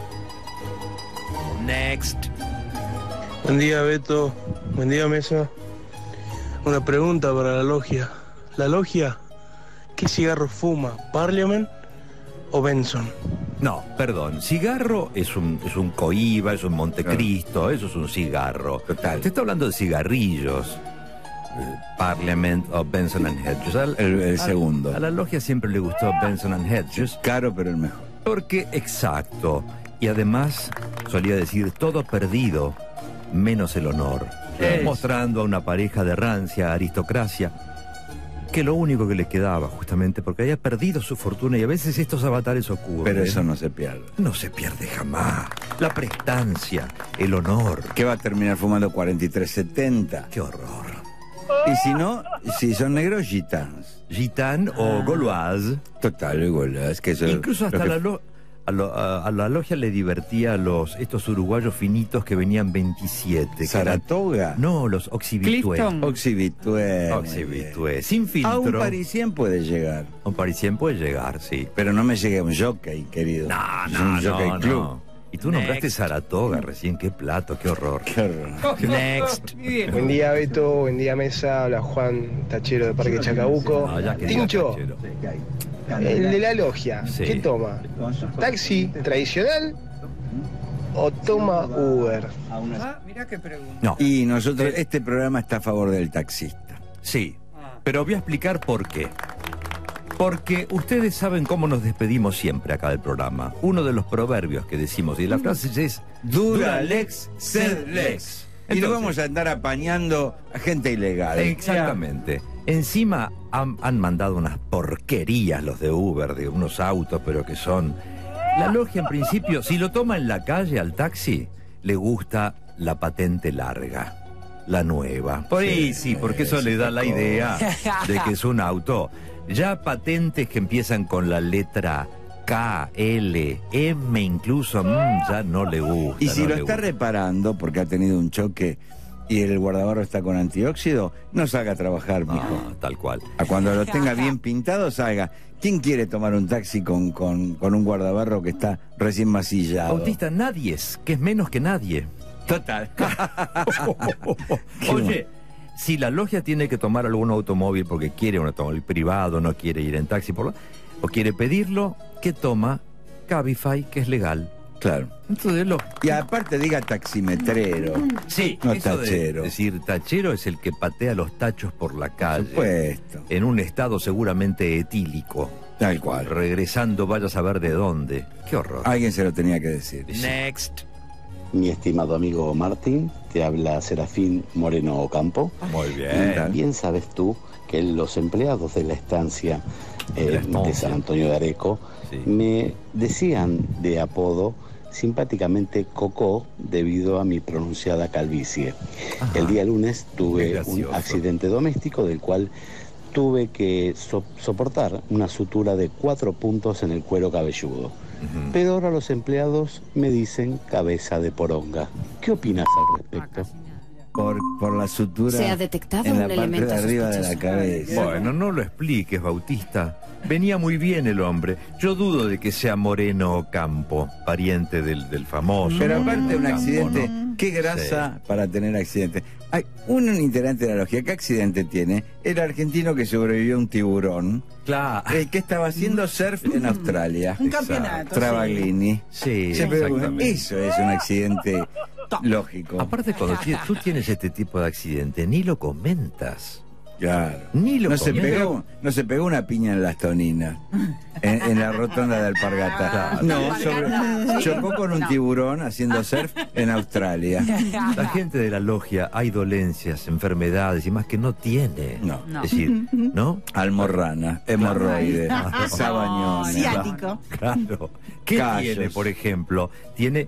Next. Buen día, Beto. Buen día, Mesa. Una pregunta para la logia. ¿La logia qué cigarro fuma? ¿Parliament o Benson? No, perdón. Cigarro es un Cohiba, es un Montecristo, eso es un cigarro. Total. Te está hablando de cigarrillos. Parliament o Benson and Hedges. El segundo. A la logia siempre le gustó Benson and Hedges. Caro, pero el mejor. Porque, exacto. Y además solía decir todo perdido, menos el honor. Mostrando a una pareja de rancia aristocracia que lo único que le quedaba, justamente porque había perdido su fortuna, y a veces estos avatares ocurren. Pero eso no se pierde. No se pierde jamás. La prestancia, el honor. ¿Qué va a terminar fumando 4370? ¡Qué horror! Y si no, si son negros, gitanos. Gitán o gauloise. Total, gauloise. Que eso, incluso hasta a la logia le divertía a estos uruguayos finitos que venían 27. ¿Saratoga? No, los Oxibitué. Oxibitué. Sin filtro. A un parisien puede llegar. Un parisien puede llegar, sí. Pero no me llegue a un jockey, querido. No, un jockey club. Y tú nombraste Saratoga recién, qué plato, qué horror. Qué horror. Next. Buen día, Beto, buen día, Mesa. Habla Juan Tachero de Parque Chacabuco. Tincho, el de la logia, Sí. ¿qué toma? ¿Taxi tradicional o toma Uber? Mirá qué pregunta. No. Y nosotros, este programa está a favor del taxista. Sí, pero voy a explicar por qué. Porque ustedes saben cómo nos despedimos siempre acá del programa. Uno de los proverbios que decimos, y la frase es Dura lex, sed lex. Y no vamos a andar apañando a gente ilegal. Exactamente. Encima han mandado unas porquerías los de Uber, de unos autos, pero que son... La logia, en principio, si lo toma en la calle al taxi, le gusta la patente larga, la nueva. Por ahí sí, porque eso le da la idea de que es un auto. Ya patentes que empiezan con la letra K, L, M incluso, ya no le gusta. Y si no lo le está gusta. reparando porque ha tenido un choque y el guardabarro está con antióxido, no salga a trabajar, mijo. Tal cual. A cuando lo tenga bien pintado, salga. ¿Quién quiere tomar un taxi con un guardabarro que está recién masillado? Bautista, nadie es, que es menos que nadie. Total. Oye, si la logia tiene que tomar algún automóvil porque quiere un automóvil privado, no quiere ir en taxi o quiere pedirlo, ¿qué toma? Cabify, que es legal. Claro. Entonces Y aparte diga taximetrero. Sí, no eso tachero. Es decir, tachero es el que patea los tachos por la calle. Por supuesto. En un estado seguramente etílico. Tal cual. Regresando, vaya a saber de dónde. Qué horror. Alguien se lo tenía que decir. Next. Mi estimado amigo Martín, te habla Serafín Moreno Ocampo. Muy bien. Bien sabes tú que los empleados de la estancia de San Antonio de Areco me decían de apodo simpáticamente Cocó debido a mi pronunciada calvicie. Ajá. El día lunes tuve Qué un gracioso. accidente doméstico del cual tuve que soportar una sutura de 4 puntos en el cuero cabelludo. Pero ahora los empleados me dicen cabeza de poronga. ¿Qué opinas al respecto? Por la sutura Se ha detectado en la un parte elemento de arriba de la sospechoso. cabeza. Bueno, no lo expliques, Bautista. Venía muy bien el hombre. Yo dudo de que sea Moreno Ocampo, pariente del famoso. Pero aparte un Ocampo, accidente, ¿no? qué grasa para tener accidente. Hay un integrante de la logia, ¿qué accidente tiene? El argentino que sobrevivió a un tiburón. Claro. Que estaba haciendo surf en Australia. Un campeonato. Travaglini. Sí, Se pegó- exactamente. eso es un accidente lógico. Aparte, cuando tú tienes este tipo de accidente, ni lo comentas. Claro. Ni lo No se comentas. pegó una piña en las toninas, en la rotonda de Alpargata. No, chocó con un tiburón haciendo surf en Australia. La gente de la logia hay dolencias, enfermedades y más que no tiene. No. Es decir, ¿no? Almorrana, hemorroide, sabañona. Ciático. Claro. ¿Qué Callos. tiene, por ejemplo? Tiene...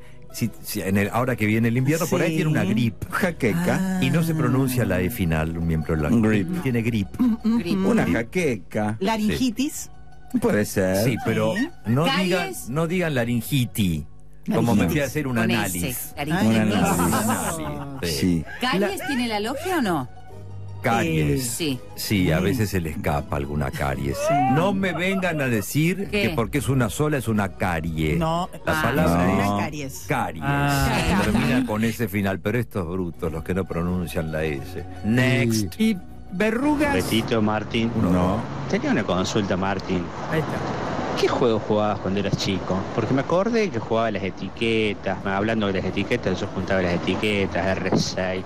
ahora que viene el invierno, por ahí Sí. tiene una grip. Jaqueca. Y no se pronuncia la E final, un miembro de la Grip. Tiene grip. Una jaqueca. Laringitis. Puede ser. Sí, pero no Calles. digan laringiti. Como me fui a hacer un Con análisis. ese, Un laringitis. análisis. Sí. ¿Calles tiene la logia o no? Caries. Sí. Sí, a veces se le escapa alguna caries. No me vengan a decir ¿Qué? que porque es una sola es una carie. No, La palabra no. es Una caries. caries. Ah. Termina con ese final, pero estos brutos, los que no pronuncian la S. Next. Y verrugas. Betito, Martín. No. Tenía una consulta, Martín. Ahí está. ¿Qué juego jugabas cuando eras chico? Porque me acordé que jugaba las etiquetas. Hablando de las etiquetas, yo juntaba las etiquetas R6,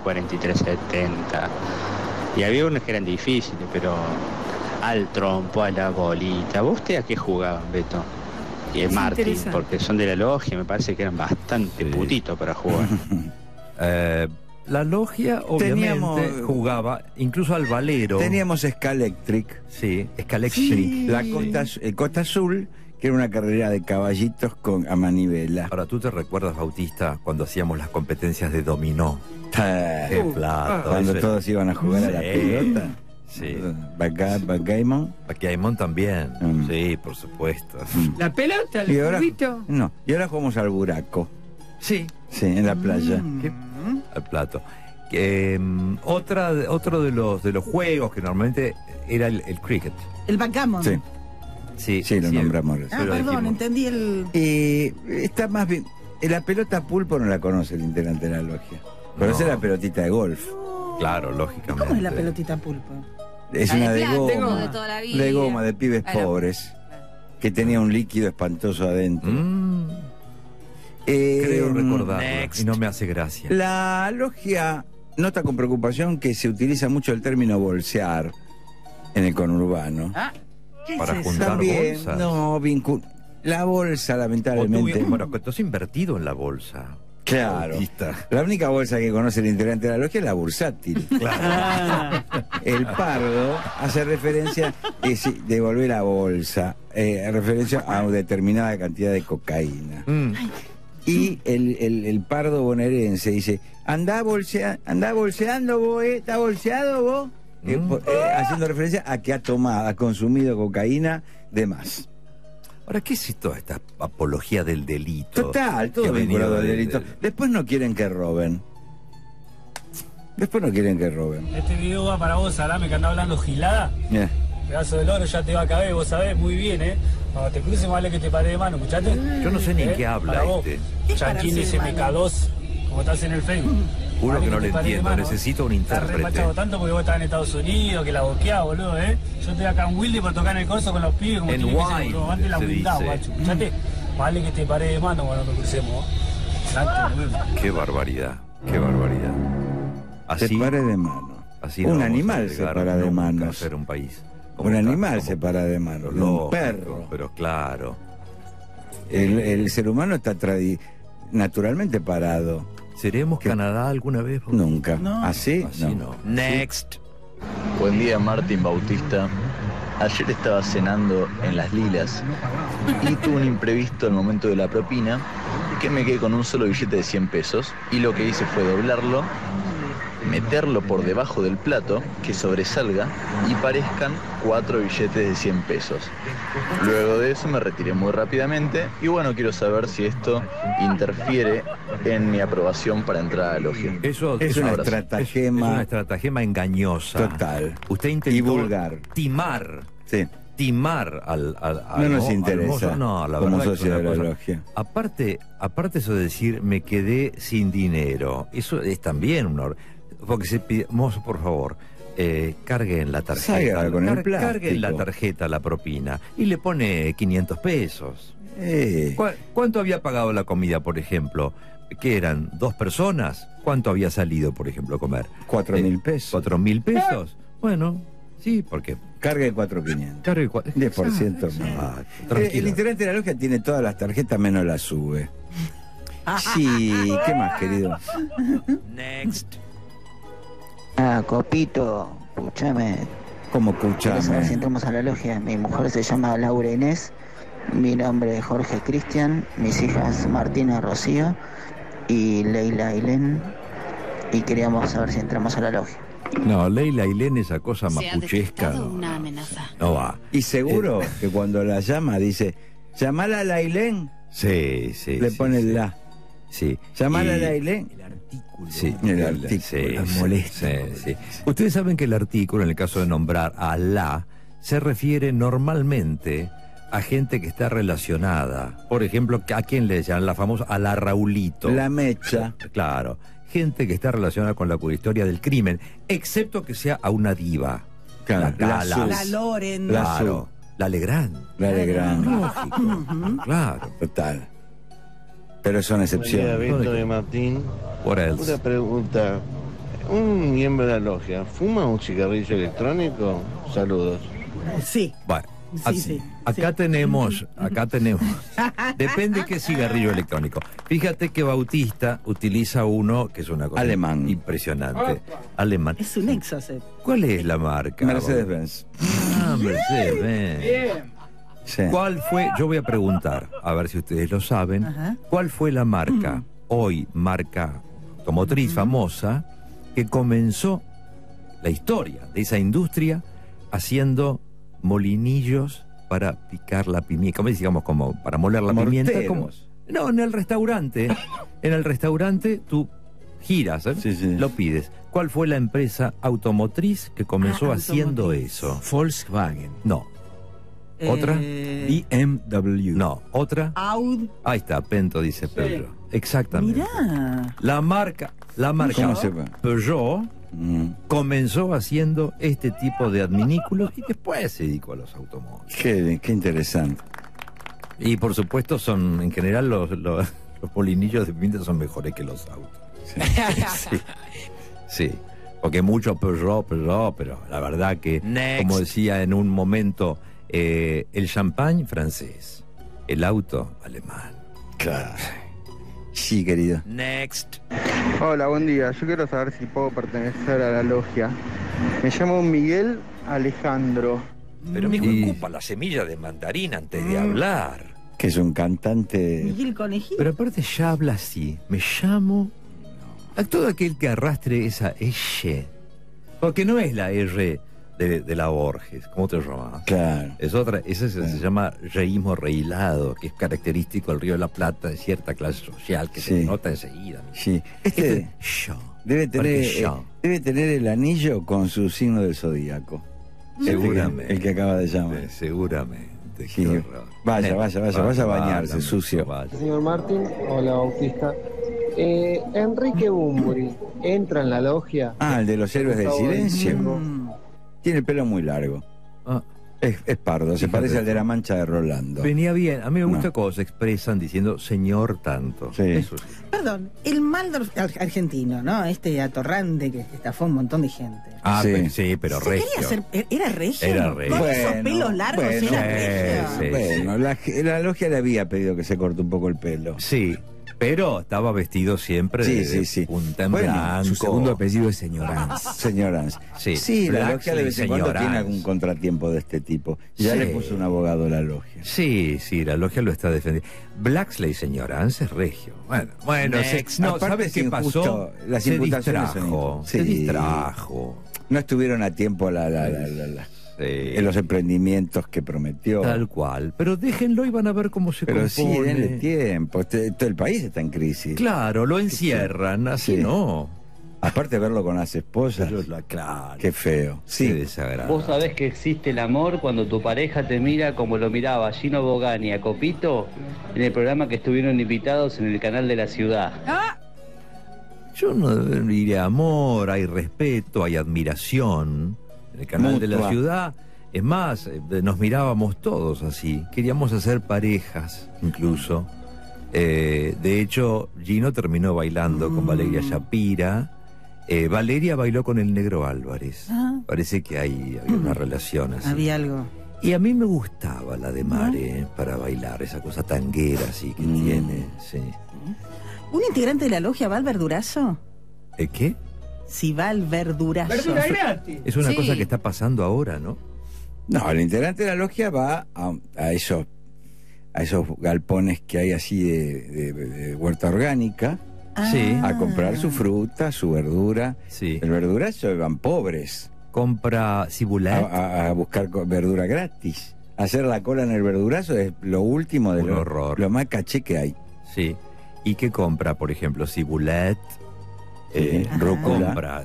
4370. Y había unas que eran difíciles, pero al trompo, a la bolita. ¿Vos a qué jugaban, Beto? Y Es Martín, interesante. porque son de la logia, me parece que eran bastante putitos para jugar. La logia, obviamente, Teníamos- jugaba incluso al valero. Teníamos Scalectric. Sí, Scalectric. La Costa Azul, que era una carrera de caballitos a manivela. Ahora, ¿tú te recuerdas, Bautista, cuando hacíamos las competencias de dominó? Qué plato. Cuando todos iban a jugar a la pelota. Sí. Backgammon. Backgammon también. Sí, por supuesto. ¿La pelota, el Y ahora, juguito? no, y ahora jugamos al buraco. Sí. Sí, en la playa. Al plato. Otro de los juegos que normalmente era el cricket. El backgammon. Sí, lo nombramos. Perdón, entendí el... Está más bien... La pelota pulpo no la conoce el integrante de la logia. Conoce la pelotita de golf. Claro, lógicamente. ¿Cómo es la pelotita pulpo? Es una de goma. de toda la vida. De goma, de pibes pobres. Que tenía un líquido espantoso adentro. Creo recordarlo. Y no me hace gracia. La logia nota con preocupación que se utiliza mucho el término bolsear en el conurbano. Para juntar también, bolsas. No, la bolsa, lamentablemente. Bueno, tú has invertido en la bolsa. Claro. La única bolsa que conoce el integrante de la logia es la bursátil. Claro. El pardo hace referencia, devolver la bolsa, referencia a una determinada cantidad de cocaína. Y el pardo bonaerense dice, andá bolseando vos, ¿está bolseado vos? Haciendo referencia a que ha consumido cocaína de más. Ahora, ¿qué es toda esta apología del delito? Total, todo vinculado al delito. Después no quieren que roben. Este video va para vos, Salame, que anda hablando gilada. Pedazo de loro, ya te va a caber, vos sabés muy bien, ¿eh? Cuando te cruces, vale que te pare de mano, ¿escuchaste? Yo no sé ni en qué habla Chanquín SMK2, como estás en el Facebook. Juro que no le entiendo, necesito un Estás intérprete. remachado tanto porque vos estás en Estados Unidos, que la boqueás, boludo, ¿eh? Yo estoy acá en Wilde por tocar en el corso con los pibes, como En tiene que ser, Wine, boludo. Antes la se humildad, dice. guacho, ¿escuchaste? Vale que te pare de mano cuando nos crucemos. Exacto, boludo. Qué barbaridad, qué barbaridad. Se pare de mano. Así Un no vamos a animal se llegar para de nunca manos. a ser un país. como Un tal, animal como se para de manos, lógico, un perro. Pero claro. El ser humano está naturalmente parado. ¿Seremos Canadá alguna vez? Nunca. No. ¿Así? No. Next. Buen día, Martín Bautista. Ayer estaba cenando en Las Lilas y tuve un imprevisto al momento de la propina, que me quedé con un solo billete de 100 pesos y lo que hice fue doblarlo, meterlo por debajo del plato, que sobresalga y parezcan 4 billetes de 100 pesos. Luego de eso me retiré muy rápidamente y bueno, quiero saber si esto interfiere en mi aprobación para entrar a la logia. Eso Es una abrazo. estratagema. Es una estratagema engañosa. Total. Usted intentó Y vulgar. timar. Sí. Timar al No nos al interesa, mozo. No, la como verdad que socio es de la una cosa. logia. Aparte eso de decir me quedé sin dinero, eso es también un porque se pide, mozo, por favor, carguen la tarjeta. Salga con el plástico. Carguen la tarjeta, la propina, y le pone 500 pesos. ¿Cuánto había pagado la comida, por ejemplo? ¿Qué eran? ¿2 personas? ¿Cuánto había salido, por ejemplo, a comer? 4.000 pesos. ¿4.000 pesos? Bueno, sí, porque... Cargue 4.500. Cargue 10% más. El integrante de la logia tiene todas las tarjetas menos la sube. Sí, ¿qué más, querido? Next. Copito, escúchame. ¿Cómo Quiero saber si escuchame? entramos a la logia. Mi mujer se llama Laura Inés, mi nombre es Jorge Cristian, mis hijas Martina Rocío y Leila Ailén, y queríamos saber si entramos a la logia. No, Leila Ailén, esa cosa Se ha mapuchesca. detectado una amenaza. No va. Y seguro que cuando la llama dice, llamala a la Ailén, Sí. le pone el la. Sí. Llamala a Y- la Ailén. Sí, El artículo. sí, La sí, molesta. sí. Ustedes saben que el artículo, en el caso de nombrar a la, se refiere normalmente a gente que está relacionada. Por ejemplo, ¿a quién le llaman? La famosa, a la Raulito. La mecha. Claro. Gente que está relacionada con la historia del crimen, excepto que sea a una diva. Claro, la La Loren. Claro. La Legrand. La Legrand. Lógico. Claro. Total. Pero son Buen excepciones. día, Víctor y Martín. What else? Una pregunta. ¿Un miembro de la logia fuma un cigarrillo electrónico? Saludos. Sí. Bueno, Sí. acá tenemos, depende qué cigarrillo electrónico. Fíjate que Bautista utiliza uno que es una cosa Alemán. impresionante. Alemán. Es un Exocet. ¿Cuál es la marca? Mercedes-Benz. Ah, Mercedes-Benz. Bien. Sí. ¿Cuál fue? Yo voy a preguntar, a ver si ustedes lo saben. ¿Cuál fue la marca, hoy marca automotriz famosa, que comenzó la historia de esa industria haciendo molinillos para picar la pimienta? ¿Cómo digamos? Como para moler la pimienta. No, en el restaurante. En el restaurante tú giras, lo pides. ¿Cuál fue la empresa automotriz que comenzó haciendo eso? Volkswagen. No. ¿Otra? BMW. No. ¿Otra? Audi. Ahí está, Pento dice Peugeot. Exactamente. Mirá. La marca ¿Cómo se llama? Peugeot comenzó haciendo este tipo de adminículos y después se dedicó a los automóviles. Qué interesante. Y por supuesto son, en general, los molinillos de pimienta son mejores que los autos. Sí. Porque mucho Peugeot, pero la verdad que, como decía en un momento, el champagne francés, el auto alemán. Claro. Sí, querido. Next. Hola, buen día. Yo quiero saber si puedo pertenecer a la logia. Me llamo Miguel Alejandro. Pero amigo, ocupa la semilla de mandarín antes de hablar. Que es un cantante. Miguel Conejito. Pero aparte ya habla así. Me llamo. A todo aquel que arrastre esa S. Porque no es la R de la Borges, como te llamas. Claro. Es otra, ese se llama reísmo reilado, que es característico del Río de la Plata, de cierta clase social, que se nota enseguida. Sí. Debe tener el anillo con su signo del zodíaco. Seguramente. El que acaba de llamar. Seguramente. Sí. Vaya a bañarse, sucio. Señor Martín, hola Bautista. Enrique Bunbury, ¿entra en la logia? El de los héroes del silencio. Tiene el pelo muy largo. Es pardo, se parece al de la mancha de Rolando. Venía bien. A mí me gusta cuando se expresan diciendo señor tanto. Sí. Eso sí. Perdón, el Maldorf argentino, ¿no? Este atorrante que estafó a un montón de gente. Sí, pero regio. ¿Era regio? Era regio. Con esos pelos largos era regio. Bueno, la logia le había pedido que se corte un poco el pelo. Sí. Pero estaba vestido siempre de punta en blanco. Su segundo apellido es Señorans. Señorans. Sí, la logia de vez en cuando tiene algún contratiempo de este tipo. Ya le puso un abogado a la logia. Sí, la logia lo está defendiendo. Blacksley, Señorans, es regio. Bueno, ¿sabes qué pasó? Las imputaciones se distrajo. No estuvieron a tiempo en los emprendimientos que prometió. Tal cual. Pero déjenlo y van a ver cómo se compone. Pero sí, denle tiempo. Todo el país está en crisis. Claro, lo encierran, así no. Aparte de verlo con las esposas. Claro. Qué feo. Sí. Qué desagradable. Vos sabés que existe el amor cuando tu pareja te mira como lo miraba Gino Bogani a Copito en el programa que estuvieron invitados en el canal de la ciudad. Yo no diría amor, hay respeto, hay admiración. En el canal de la ciudad, es más, nos mirábamos todos así, queríamos hacer parejas incluso. De hecho, Gino terminó bailando con Valeria Shapira. Valeria bailó con el Negro Álvarez. Parece que había una relación así. Había algo. Y a mí me gustaba la de Mare para bailar, esa cosa tanguera así que tiene. Sí. ¿Un integrante de la logia va al verdurazo? ¿Qué? Si va al verdurazo. Verdura gratis. Es una cosa que está pasando ahora, ¿no? No, el integrante de la logia va a esos galpones que hay así de huerta orgánica. A comprar su fruta, su verdura. El verdurazo van pobres. Compra cibulet. A buscar verdura gratis. Hacer la cola en el verdurazo es lo último de lo más caché que hay. Sí. ¿Y qué compra, por ejemplo? Cibulet. Rúcula.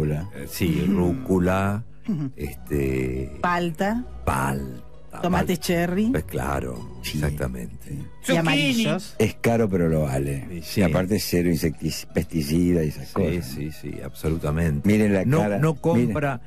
Rúcula. Palta. Tomate cherry. Pues claro, exactamente. Y amarillos. Es caro, pero lo vale. Y aparte cero pesticida y esas cosas. Sí, absolutamente. Miren la cara. No compra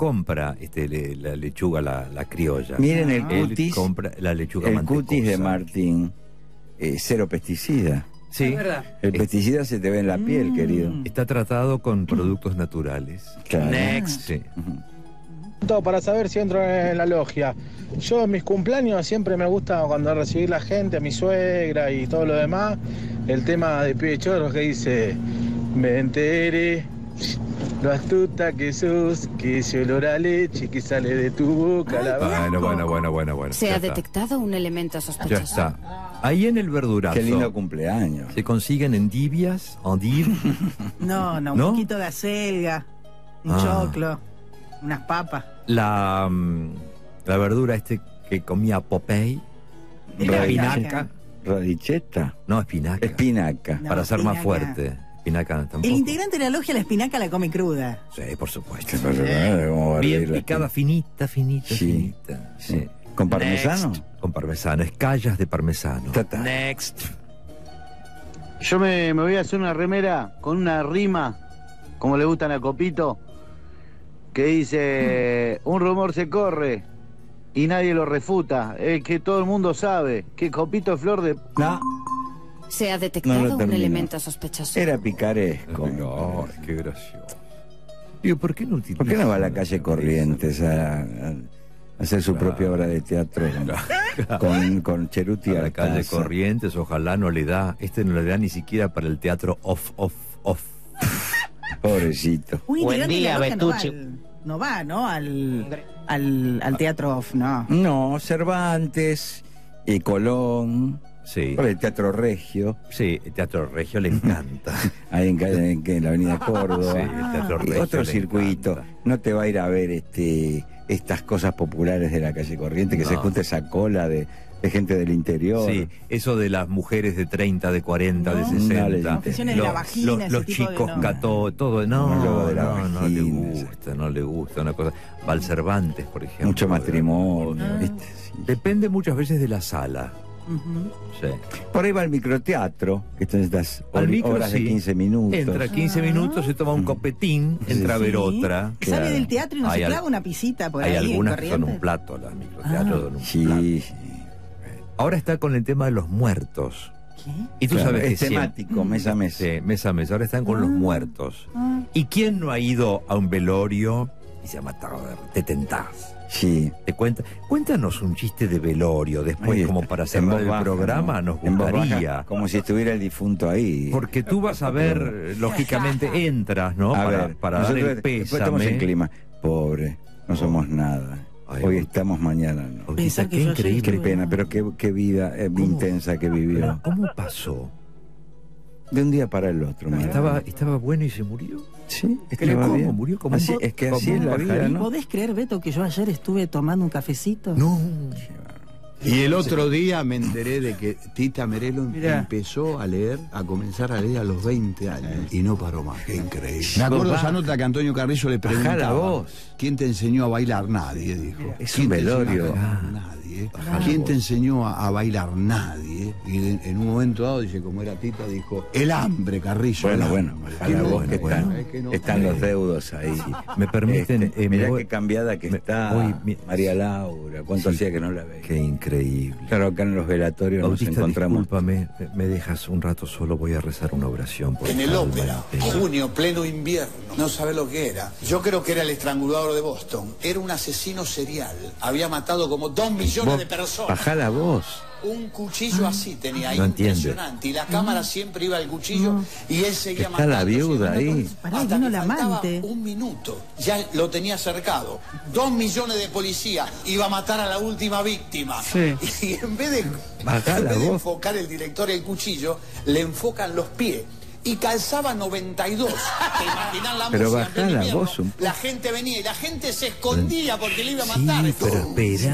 la lechuga, la criolla. Miren el cutis. Compra la lechuga mantecosa. El cutis de Martín, cero pesticida. Sí. Es verdad. El pesticida se te ve en la piel, querido. Está tratado con productos naturales. Claro. Next. Sí. Todo para saber si entro en la logia. Yo en mis cumpleaños siempre me gusta cuando recibir la gente, a mi suegra y todo lo demás, el tema de Pibe Chorros que dice, me enteré Lo astuta que sos, que ese olor a leche que sale de tu boca. Bueno. Se ya ha está. detectado un elemento Ya sospechoso. está. Ahí en el verdurazo. Qué lindo cumpleaños. ¿Se consiguen endivias? ¿Endiv? No, un ¿No? poquito de acelga, un choclo, unas papas. La verdura que comía Popeye. Espinaca. ¿Radicheta? No, espinaca. Espinaca. Para No, ser más espinaca. fuerte. Espinaca tampoco. El integrante de la logia, la espinaca, la come cruda. Sí, por supuesto. ¿Cómo va a Bien reír la picada, finita. Sí. Sí. ¿Con parmesano? Con parmesano, escallas de parmesano. Next. Yo me voy a hacer una remera con una rima, como le gustan a Copito, que dice, un rumor se corre y nadie lo refuta, es que todo el mundo sabe que Copito es flor de... No. Se ha No detectado lo un termino. elemento sospechoso. Era picaresco. No, qué gracioso. Digo, ¿por qué no utiliza? ¿Por qué no va a la calle Corrientes a hacer su propia obra de teatro con Cheruti A la calle Alcázar? Corrientes, ojalá no le da. No le da ni siquiera para el teatro off. Pobrecito. Un Buen integrante de día, la logia Betucci. no va, ¿no? Al teatro off, no. No, Cervantes y Colón. Sí. Por el Teatro Regio. Sí, el Teatro Regio le encanta. Ahí en la Avenida Córdoba. Sí, el Teatro Y Regio otro le circuito. encanta. No te va a ir a ver estas cosas populares de la calle Corrientes, que No. se junta esa cola de gente del interior. Sí, eso de las mujeres de 30, de 40, de No, 60. no les interesa. Confesiones de la vagina, ese los tipo de chicos no. cató, todo. Un No, lobo de la no le vagina, no le gusta una cosa. Val Cervantes, por ejemplo. Mucho matrimonio, Ah. ¿viste? Sí. Depende muchas veces de la sala. Ujú. Sí. Por ahí va el microteatro, que son estas Al micro, horas de sí. 15 minutos. Entra 15 minutos, se toma un copetín, entra a ver Sí. otra. Sale Claro. del teatro y nos Hay clava una pisita por Hay ahí. algunas que son Corrientes. un plato, las microteatros son un Sí, plato. sí. Ahora está con el tema de los muertos. ¿Qué? Y tú Claro, sabes que es temático, mes a mes. Sí, mes a mes. Ahora están con los muertos. ¿Y quién no ha ido a un velorio y se ha matado? Te tentás. Sí. Cuéntanos un chiste de velorio después, Ahí como está. para En cerrar voz el baja, programa, ¿no? nos En voz baja, gustaría. como si estuviera el difunto ahí. Porque tú vas a ver, lógicamente, entras, ¿no? A para ver, para dar nosotros el después estamos en pésame. clima. Pobre, no somos nada. Ay, Hoy estamos, mañana no. Autista, Pensá que qué yo ayer increíble. Qué estuve- pena, pero qué vida intensa que vivió. ¿Cómo pasó? De un día para el otro, mira. ¿Estaba bueno y se murió? Sí, ¿Cómo? estaba bien. Murió como Así- un- es que como así un es la vida, pajarín. ¿no? ¿Podés creer, Beto, que yo ayer estuve tomando un cafecito? No. Y el otro día me enteré de que Tita Merelo Mirá. empezó a comenzar a leer a los 20 años y no paró más. Qué increíble. Me acuerdo esa nota que Antonio Carrillo le Bajá preguntaba. la voz. ¿Quién te enseñó a bailar? Nadie, dijo. Es ¿Quién un te enseñó a velorio. bailar? Nadie. ¿Quién te enseñó a bailar? Nadie. Y en un momento dado, dice, como era Tita, dijo, el hambre, Carrillo. Bueno, el bueno, hambre. bajá la voz que bueno. están los deudos ahí. Me permiten. Mirá me voy- qué cambiada que está María Laura. ¿Cuánto Sí. hacía que no la veía? Qué increíble. Claro, acá en los velatorios Bautista, nos encontramos. discúlpame, me dejas un rato solo, voy a rezar una oración. por En el alma ópera, entera. junio, pleno invierno. No sabe lo que era. Yo creo que era el estrangulador de Boston. Era un asesino serial. Había matado como 2 millones de personas. Bajá la voz. Un cuchillo así tenía, No entiende. impresionante. Y la cámara siempre iba al cuchillo y él seguía Está la matando. viuda ahí. Pará, Hasta vino que la faltaba amante. un minuto. Ya lo tenía cercado. 2 millones de policías. Iba a matar a la última víctima. Sí. Y en vez de, Bajá en la vez de voz. enfocar el director el cuchillo, le enfocan los pies. Y calzaba 92. ¿Te imaginas la Pero música? bajá En pleno la invierno? voz un poco. La gente venía y la gente se escondía porque le iba a Sí, matar. pero espera.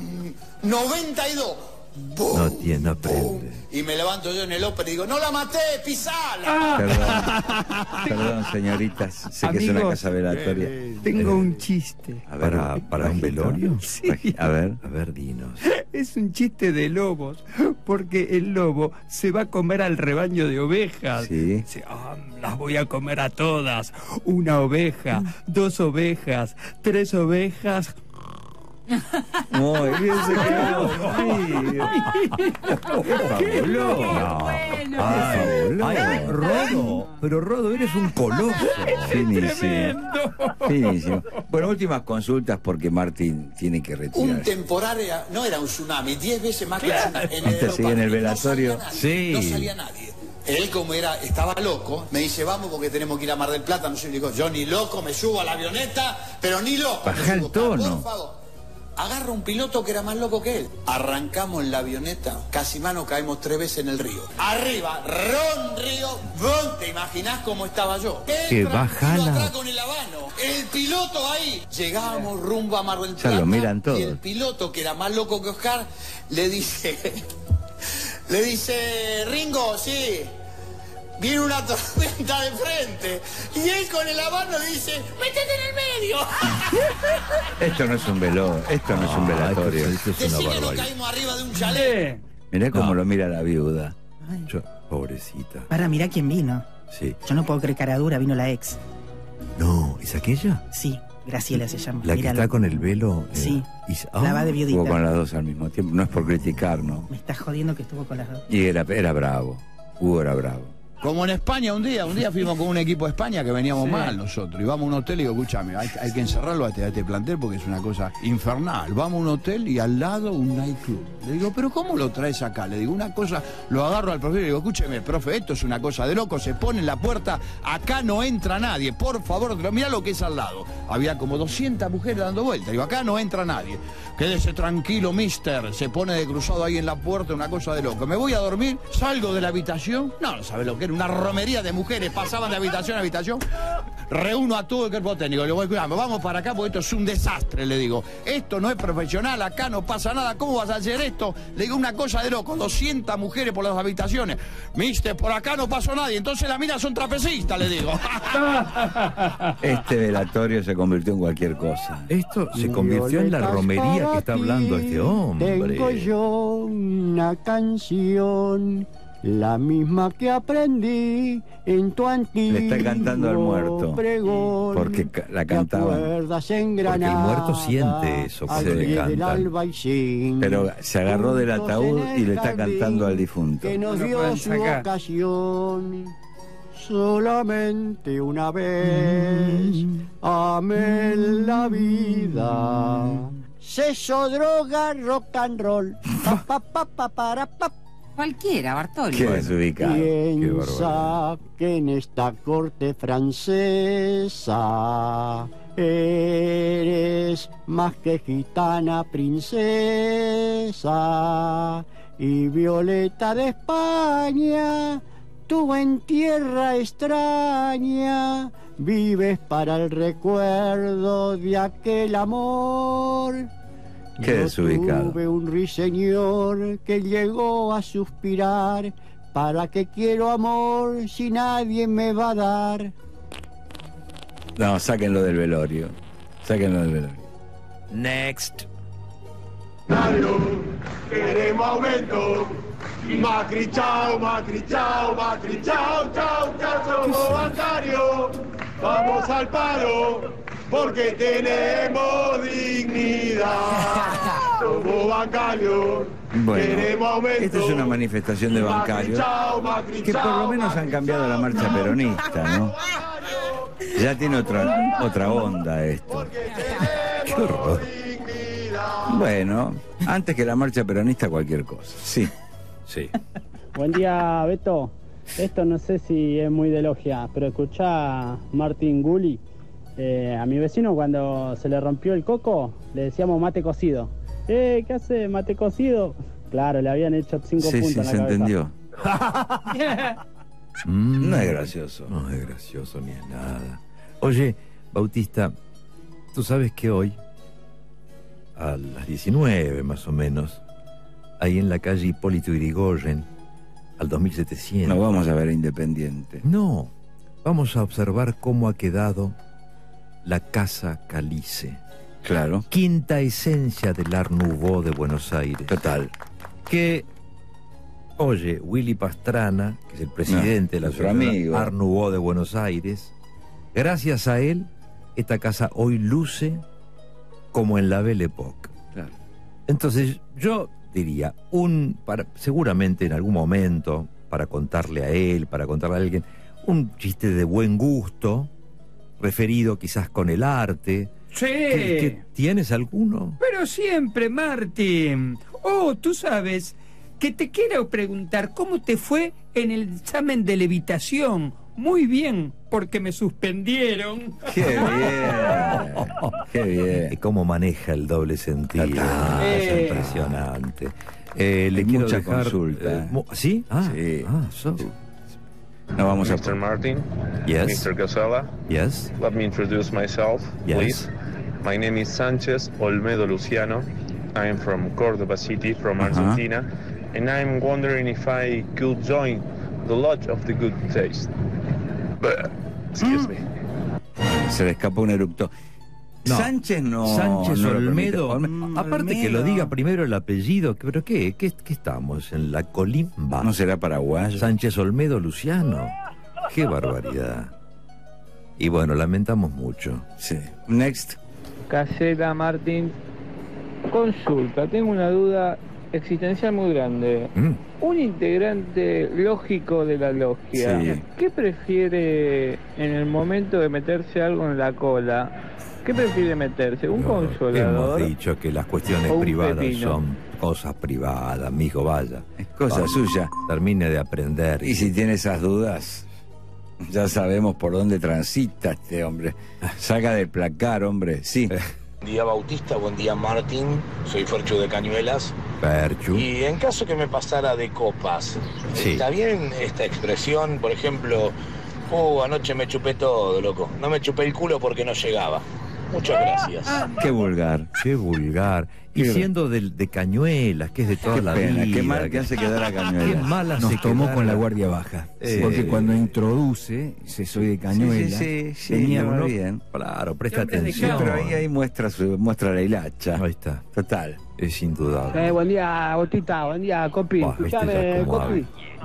92. ¡Bum! No tiene, no aprende. Y me levanto yo en el ópera y digo, no la maté, pisala. Perdón, señoritas. Sé que es una Amigos, casa velatoria. Tengo un chiste. A ver, ¿Para un bajito. velorio? Sí. A ver. A ver, dinos. Es un chiste de lobos, porque el lobo se va a comer al rebaño de ovejas. Sí. Dice, las voy a comer a todas. Una oveja, 2 ovejas, 3 ovejas. Muy bien, se quedó. Fabuloso. Ay, Rodo, pero Rodo, eres un coloso. Finísimo. Finísimo. Bueno, últimas consultas porque Martín tiene que Un retirarse. temporal era, no era un tsunami, 10 veces más que un tsunami. Viste, sigue en el velatorio. No salía nadie. Sí. No salía nadie. Él, como estaba loco, me dice, vamos porque tenemos que ir a Mar del Plata. No sé, digo, yo ni loco me subo a la avioneta, pero ni loco. Baja el tono. Por favor. Agarra un piloto que era más loco que él. Arrancamos en la avioneta, casi más nos caemos 3 veces en el río. Arriba, río, ¿te imaginás cómo estaba yo? Que bajala. Atrás con el habano, el piloto ahí. Llegábamos rumbo a Mar del Plata. Ya lo miran todos. Y el piloto, que era más loco que Oscar, le dice, Ringo, sí, viene una tormenta de frente. Y él con el habano le dice, métete en el medio. Esto no es un velor, esto no es un velatorio. Esto es una barbaridad. Caímos arriba de un chalet. Mirá cómo lo mira la viuda. Pobrecita. Para, mirá quién vino. Sí. Yo no puedo creer, cara dura, vino la ex. No, ¿es aquella? Sí, Graciela se llama. La que Míralo. está con el velo. Sí. La va de viudita. Estuvo con las dos al mismo tiempo. No es por criticar, ¿no? Me estás jodiendo que estuvo con las dos. Y era bravo. Hugo era bravo. Como en España un día fuimos con un equipo de España que veníamos mal nosotros. Y vamos a un hotel y digo, escúchame, hay que encerrarlo a este plantel porque es una cosa infernal. Vamos a un hotel y al lado un nightclub. Le digo, ¿pero cómo lo traes acá? Le digo, una cosa, lo agarro al profe y le digo, escúcheme, profe, esto es una cosa de loco, se pone en la puerta, acá no entra nadie, por favor, mirá lo que es al lado. Había como 200 mujeres dando vueltas. Digo, acá no entra nadie. Quédese tranquilo, mister. Se pone de cruzado ahí en la puerta, una cosa de loco. Me voy a dormir, salgo de la habitación. No sabes lo que era, una romería de mujeres. Pasaban de habitación a habitación. Reúno a todo el cuerpo técnico. Le voy, escuchame, vamos para acá porque esto es un desastre, le digo. Esto no es profesional, acá no pasa nada. ¿Cómo vas a hacer esto? Le digo, una cosa de loco. 200 mujeres por las habitaciones. Mister, por acá no pasó nadie. Entonces las minas son trapecistas, le digo. Este velatorio se convirtió en cualquier cosa. Esto se convirtió en la romería que está hablando este hombre. Tengo yo una canción, la misma que aprendí en tu antiguo Le está cantando al muerto. pregón, porque la cantaba. Porque el muerto siente eso cuando le cantan. Pero se agarró del ataúd y le está cantando al difunto. Que nos dio su ocasión. Solamente una vez amé la vida. Sexo, droga, rock and roll. Para. Cualquiera, Bartoli. Qué desubicado. Piensa que en esta corte francesa eres más que gitana princesa. Y Violeta de España, tú en tierra extraña vives para el recuerdo de aquel amor. Qué desubicado. Tuve un ruiseñor que llegó a suspirar, ¿para qué quiero amor si nadie me va a dar? No, sáquenlo del velorio. Sáquenlo del velorio. Next. Queremos aumento. Macri, chao, Macri, chao, Macri, chao, chao, chao, somos bancarios. Vamos al paro, porque tenemos dignidad. Somos bancarios. Bueno, esta es una manifestación de bancarios que por lo menos han cambiado la marcha peronista, ¿no? Ya tiene otra onda esto. Qué horror. Bueno, antes que la marcha peronista cualquier cosa. Sí. Sí. Buen día, Beto. Esto no sé si es muy de logia, pero escuchá a Martín Gulli. A mi vecino cuando se le rompió el coco, le decíamos mate cocido. ¿Qué hace mate cocido? Claro, le habían hecho 5 puntos en la cabeza. Sí, se entendió. No es gracioso. No es gracioso ni es nada. Oye, Bautista, tú sabes que hoy, a las 19 más o menos, ahí en la calle Hipólito Yrigoyen, al 2700. No vamos a ver Independiente. No, vamos a observar cómo ha quedado la Casa Calice. Claro. Quinta esencia del Art Nouveau de Buenos Aires. Total. Que, oye, Willy Pastrana, que es el presidente de la Asociación Art Nouveau de Buenos Aires, gracias a él, esta casa hoy luce como en la Belle Époque. Claro. Entonces, yo diría, seguramente en algún momento, para contarle a él, para contarle a alguien, un chiste de buen gusto, referido quizás con el arte. Sí. ¿Tienes alguno? Pero siempre, Martín. Oh, tú sabes que te quiero preguntar cómo te fue en el examen de levitación. Muy bien, porque me suspendieron. ¡Qué bien! ¡Qué bien! Y cómo maneja el doble sentido. Es impresionante. Le quiero mucha dejar, consulta. ¿Sí? Sí. So. No vamos Mr. Martin. Yes. Mr. Gazella. Yes. Let me introduce myself, Yes. please. My name is Sánchez Olmedo Luciano. I am from Córdoba City, from Argentina, and I'm wondering if I could join the Lodge of the Good Taste. Excuse me. Se le escapó un eructo. No. Sánchez no. Sánchez no lo Olmedo. permite. Aparte Olmedo. que lo diga primero el apellido. ¿Pero qué? ¿Qué estamos? ¿En la colimba? ¿No será paraguayo? Sánchez Olmedo Luciano. ¡Qué barbaridad! Y bueno, lamentamos mucho. Sí. Next. Caseta Martín. Consulta, tengo una duda existencial muy grande. Un integrante lógico de la logia, Sí. ¿qué prefiere en el momento de meterse algo en la cola? ¿Qué prefiere meterse? ¿Un consolador? Hemos dicho que las cuestiones o un privadas pepino? son cosas privadas, mijo, vaya. Es cosa Vamos, suya. Termine de aprender. Y si tiene esas dudas, ya sabemos por dónde transita este hombre. Salga del placar, hombre. Sí. Buen día Bautista, buen día Martín, soy Ferchu de Cañuelas. Ferchu. Y en caso que me pasara de copas, Sí. ¿está bien esta expresión? Por ejemplo, anoche me chupé todo, loco. No me chupé el culo porque no llegaba. Muchas gracias. Qué vulgar. Qué vulgar. Y Qué- siendo de Cañuelas, que es de toda Qué la pena, vida. qué mal que hace quedar a Cañuelas. Qué mal Nos hace tomó quedar con la a- guardia baja. Porque cuando introduce, soy de Cañuela. Sí, tenía va uno- bien. Claro, presta Siempre de atención. Pero ahí muestra la hilacha. Ahí está. Total. Es indudable. Buen día, Bautista, buen día, Copi. Buah, viste ya Escuchame, cómo Copi.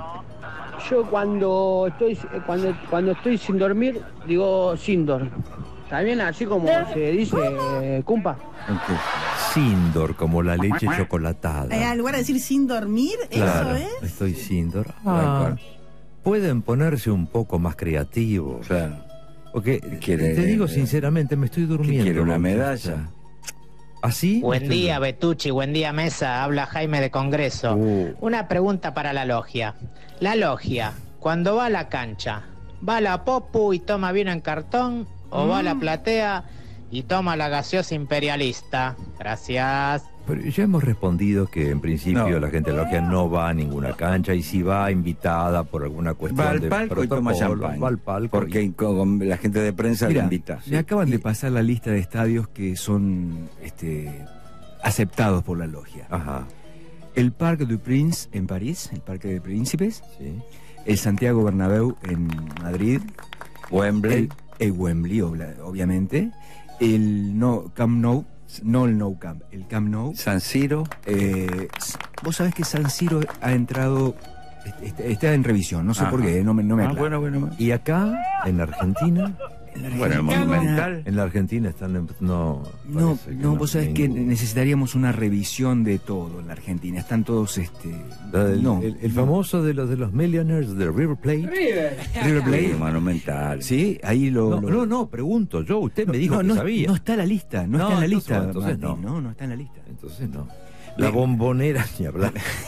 Yo cuando estoy sin dormir, digo Sindor. También así como se dice, cumpa. Sindor, como la leche chocolatada. Al lugar de decir sin dormir, Claro, eso es. estoy Sindor. Pueden ponerse un poco más creativos. Claro. Porque ¿Quiere- te digo sinceramente, me estoy durmiendo. quiere, una Bautista. medalla? ¿Así? Buen día, Betucci, buen día, Mesa. Habla Jaime de Congreso. Una pregunta para la logia. La logia, cuando va a la cancha, ¿va a la Popu y toma vino en cartón? ¿O va a la platea y toma la gaseosa imperialista? Gracias. Pero ya hemos respondido que en principio No. la gente de la logia no va a ninguna cancha y si va invitada por alguna cuestión Va al de palco y toma protocolo, champán. va al palco Porque con la gente de prensa le Mira, invita. me acaban de pasar la lista de estadios que son aceptados por la logia. Ajá. El Parc du Prince en París, el Parque de Príncipes. Sí. El Santiago Bernabéu en Madrid. Wembley. El Wembley, obviamente. El Camp Nou. No el Nou Camp, el Camp Nou. San Siro. Vos sabés que San Siro ha entrado, está en revisión, no sé Ajá. por qué, no me aclaro. Bueno. Y acá, en Argentina, Bueno, el Monumental. en la Argentina están No, vos sabés que necesitaríamos una revisión de todo en la Argentina. Están todos el famoso de los Millionaires de River Plate. River Plate. Sí, Monumental. Sí, ahí No, pregunto yo, usted me dijo que no, sabía. No está en la lista, no está en la entonces, lista. entonces Martín, no. no está en la lista. Entonces no. La Bombonera, ni hablar.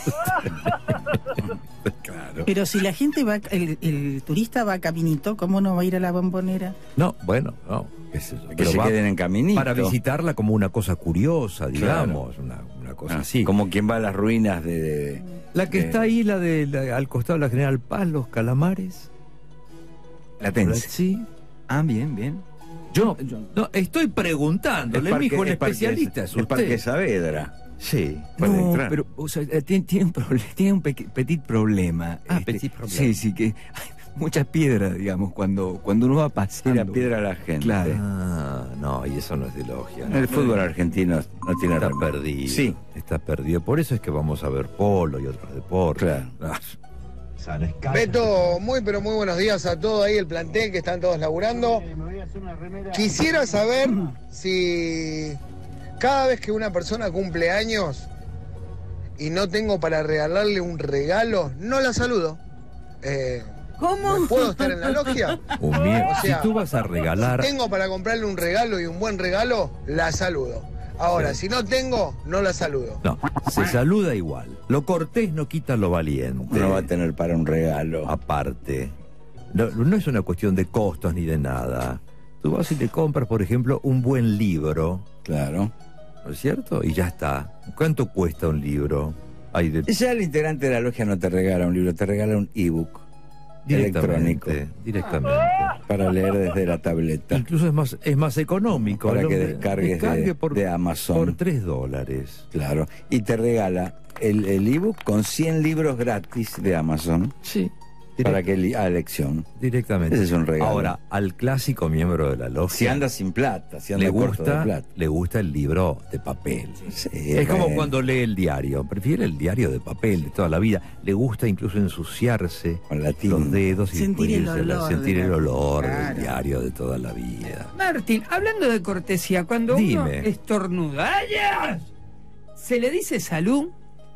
Claro. Pero si la gente va, el turista va a Caminito, ¿cómo no va a ir a la Bombonera? No, bueno, no. Qué sé yo, Que pero se va queden en Caminito. para visitarla como una cosa curiosa, digamos, una cosa así. Como quien va a las ruinas de La que está ahí, al costado de la General Paz, los calamares. Latense. Sí. Ah, bien. Yo no, estoy preguntándole, mijo, el especialista es el usted. Parque Saavedra. Sí. Puede No, entrar. pero o sea, tiene un petit problema. Petit problema. Sí, que hay muchas piedras, digamos, cuando uno va pasando. Tira piedra a la gente. Claro. No, y eso no es de logia. El fútbol argentino no tiene Está remedio. perdido. Sí. Está perdido. Por eso es que vamos a ver polo y otros deportes. Claro. Beto, muy pero muy buenos días a todo ahí el plantel que están todos laburando. Quisiera saber si cada vez que una persona cumple años y no tengo para regalarle un regalo, no la saludo. ¿Cómo? ¿No puedo estar en la logia? O sea, O sea, si tú vas a regalar. Si tengo para comprarle un regalo y un buen regalo, la saludo. Ahora, si no tengo, no la saludo. No, se saluda igual. Lo cortés no quita lo valiente. No va a tener para un regalo. Aparte, no es una cuestión de costos ni de nada. Tú vas y te compras, por ejemplo, un buen libro. Claro. ¿No es cierto? Y ya está. ¿Cuánto cuesta un libro? Ya el integrante de la logia no te regala un libro, te regala un ebook electrónico. Directamente. Para leer desde la tableta. Incluso es más económico. Para que descargues de Amazon. Por $3. Claro. Y te regala el ebook con 100 libros gratis de Amazon. Sí. Para que a elección. Directamente. Ese es un regalo. Ahora, al clásico miembro de la logia. Si anda sin plata, si anda corto de plata. Le gusta el libro de papel. Sí, es como cuando lee el diario. Prefiere el diario de papel de toda la vida. Le gusta incluso ensuciarse con la los dedos y sentir el olor del diario de toda la vida. Martín, hablando de cortesía, cuando uno estornuda, ¡ay! ¿Se le dice salud?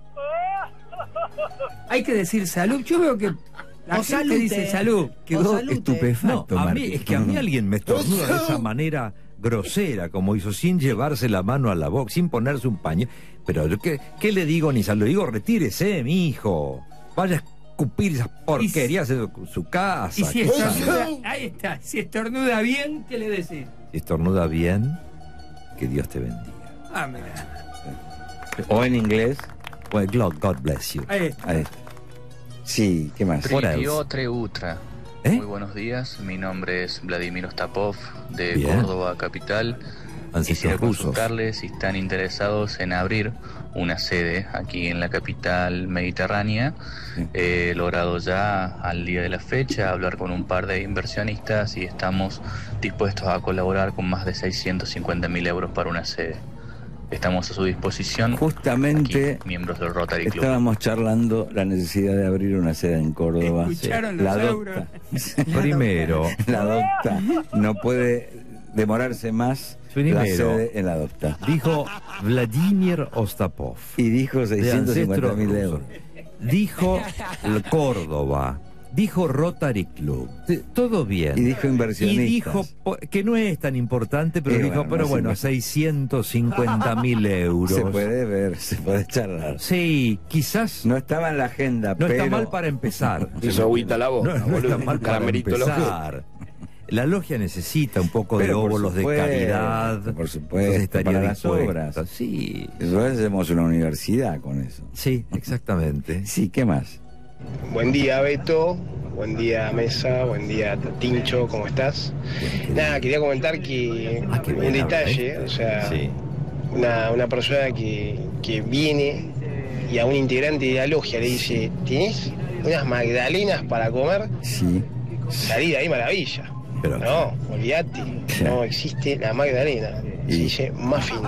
Hay que decir salud. Yo veo que la gente dice salud. Quedó estupefacto. No, es que a mí alguien me estornuda de esa manera grosera, como hizo, sin llevarse la mano a la boca, sin ponerse un paño. Pero ¿qué le digo ni salud? Le digo, retírese, mi hijo. Vaya a escupir esas porquerías en su casa. Y si estornuda, ahí está. Si estornuda bien, ¿qué le decís? Si estornuda bien, que Dios te bendiga. Ah, mira. O en inglés. Well, God bless you. Ahí está. Ahí está. Sí, ¿qué más? Tritio Treutra. Muy buenos días, mi nombre es Vladimir Ostapov de Córdoba capital. Quisiera consultarles si están interesados en abrir una sede aquí en la capital mediterránea. He logrado ya al día de la fecha hablar con un par de inversionistas y estamos dispuestos a colaborar con más de 650.000 euros para una sede. Estamos a su disposición. Justamente aquí, miembros del Rotary Club. Estábamos charlando la necesidad de abrir una sede en Córdoba. ¿Escucharon la los docta. Primero. La docta no puede demorarse más. La sede en la docta. Dijo Vladimir Ostapov. Y dijo 650.000 euros. Dijo Córdoba. Dijo Rotary Club. Todo bien. Y dijo inversionistas. Y dijo que no es tan importante, pero dijo, pero bueno, 650.000 euros. Se puede ver, se puede charlar. Sí, quizás. No estaba en la agenda, no está mal para empezar. Eso agüita la boca, no está mal para empezar. La logia necesita un poco de óvulos de caridad. Por supuesto, para las obras. Sí. Nosotros hacemos una universidad con eso. Sí, exactamente. Sí, ¿qué más? Buen día, Beto. Buen día, Mesa. Buen día, Tincho. ¿Cómo estás? Nada, quería comentar que un detalle, o sea, una persona que viene y a un integrante de la logia le dice, ¿tienes unas magdalenas para comer? Sí. Salir ahí, maravilla. Pero, no, olvídate, no existe la magdalena. Se dice muffin.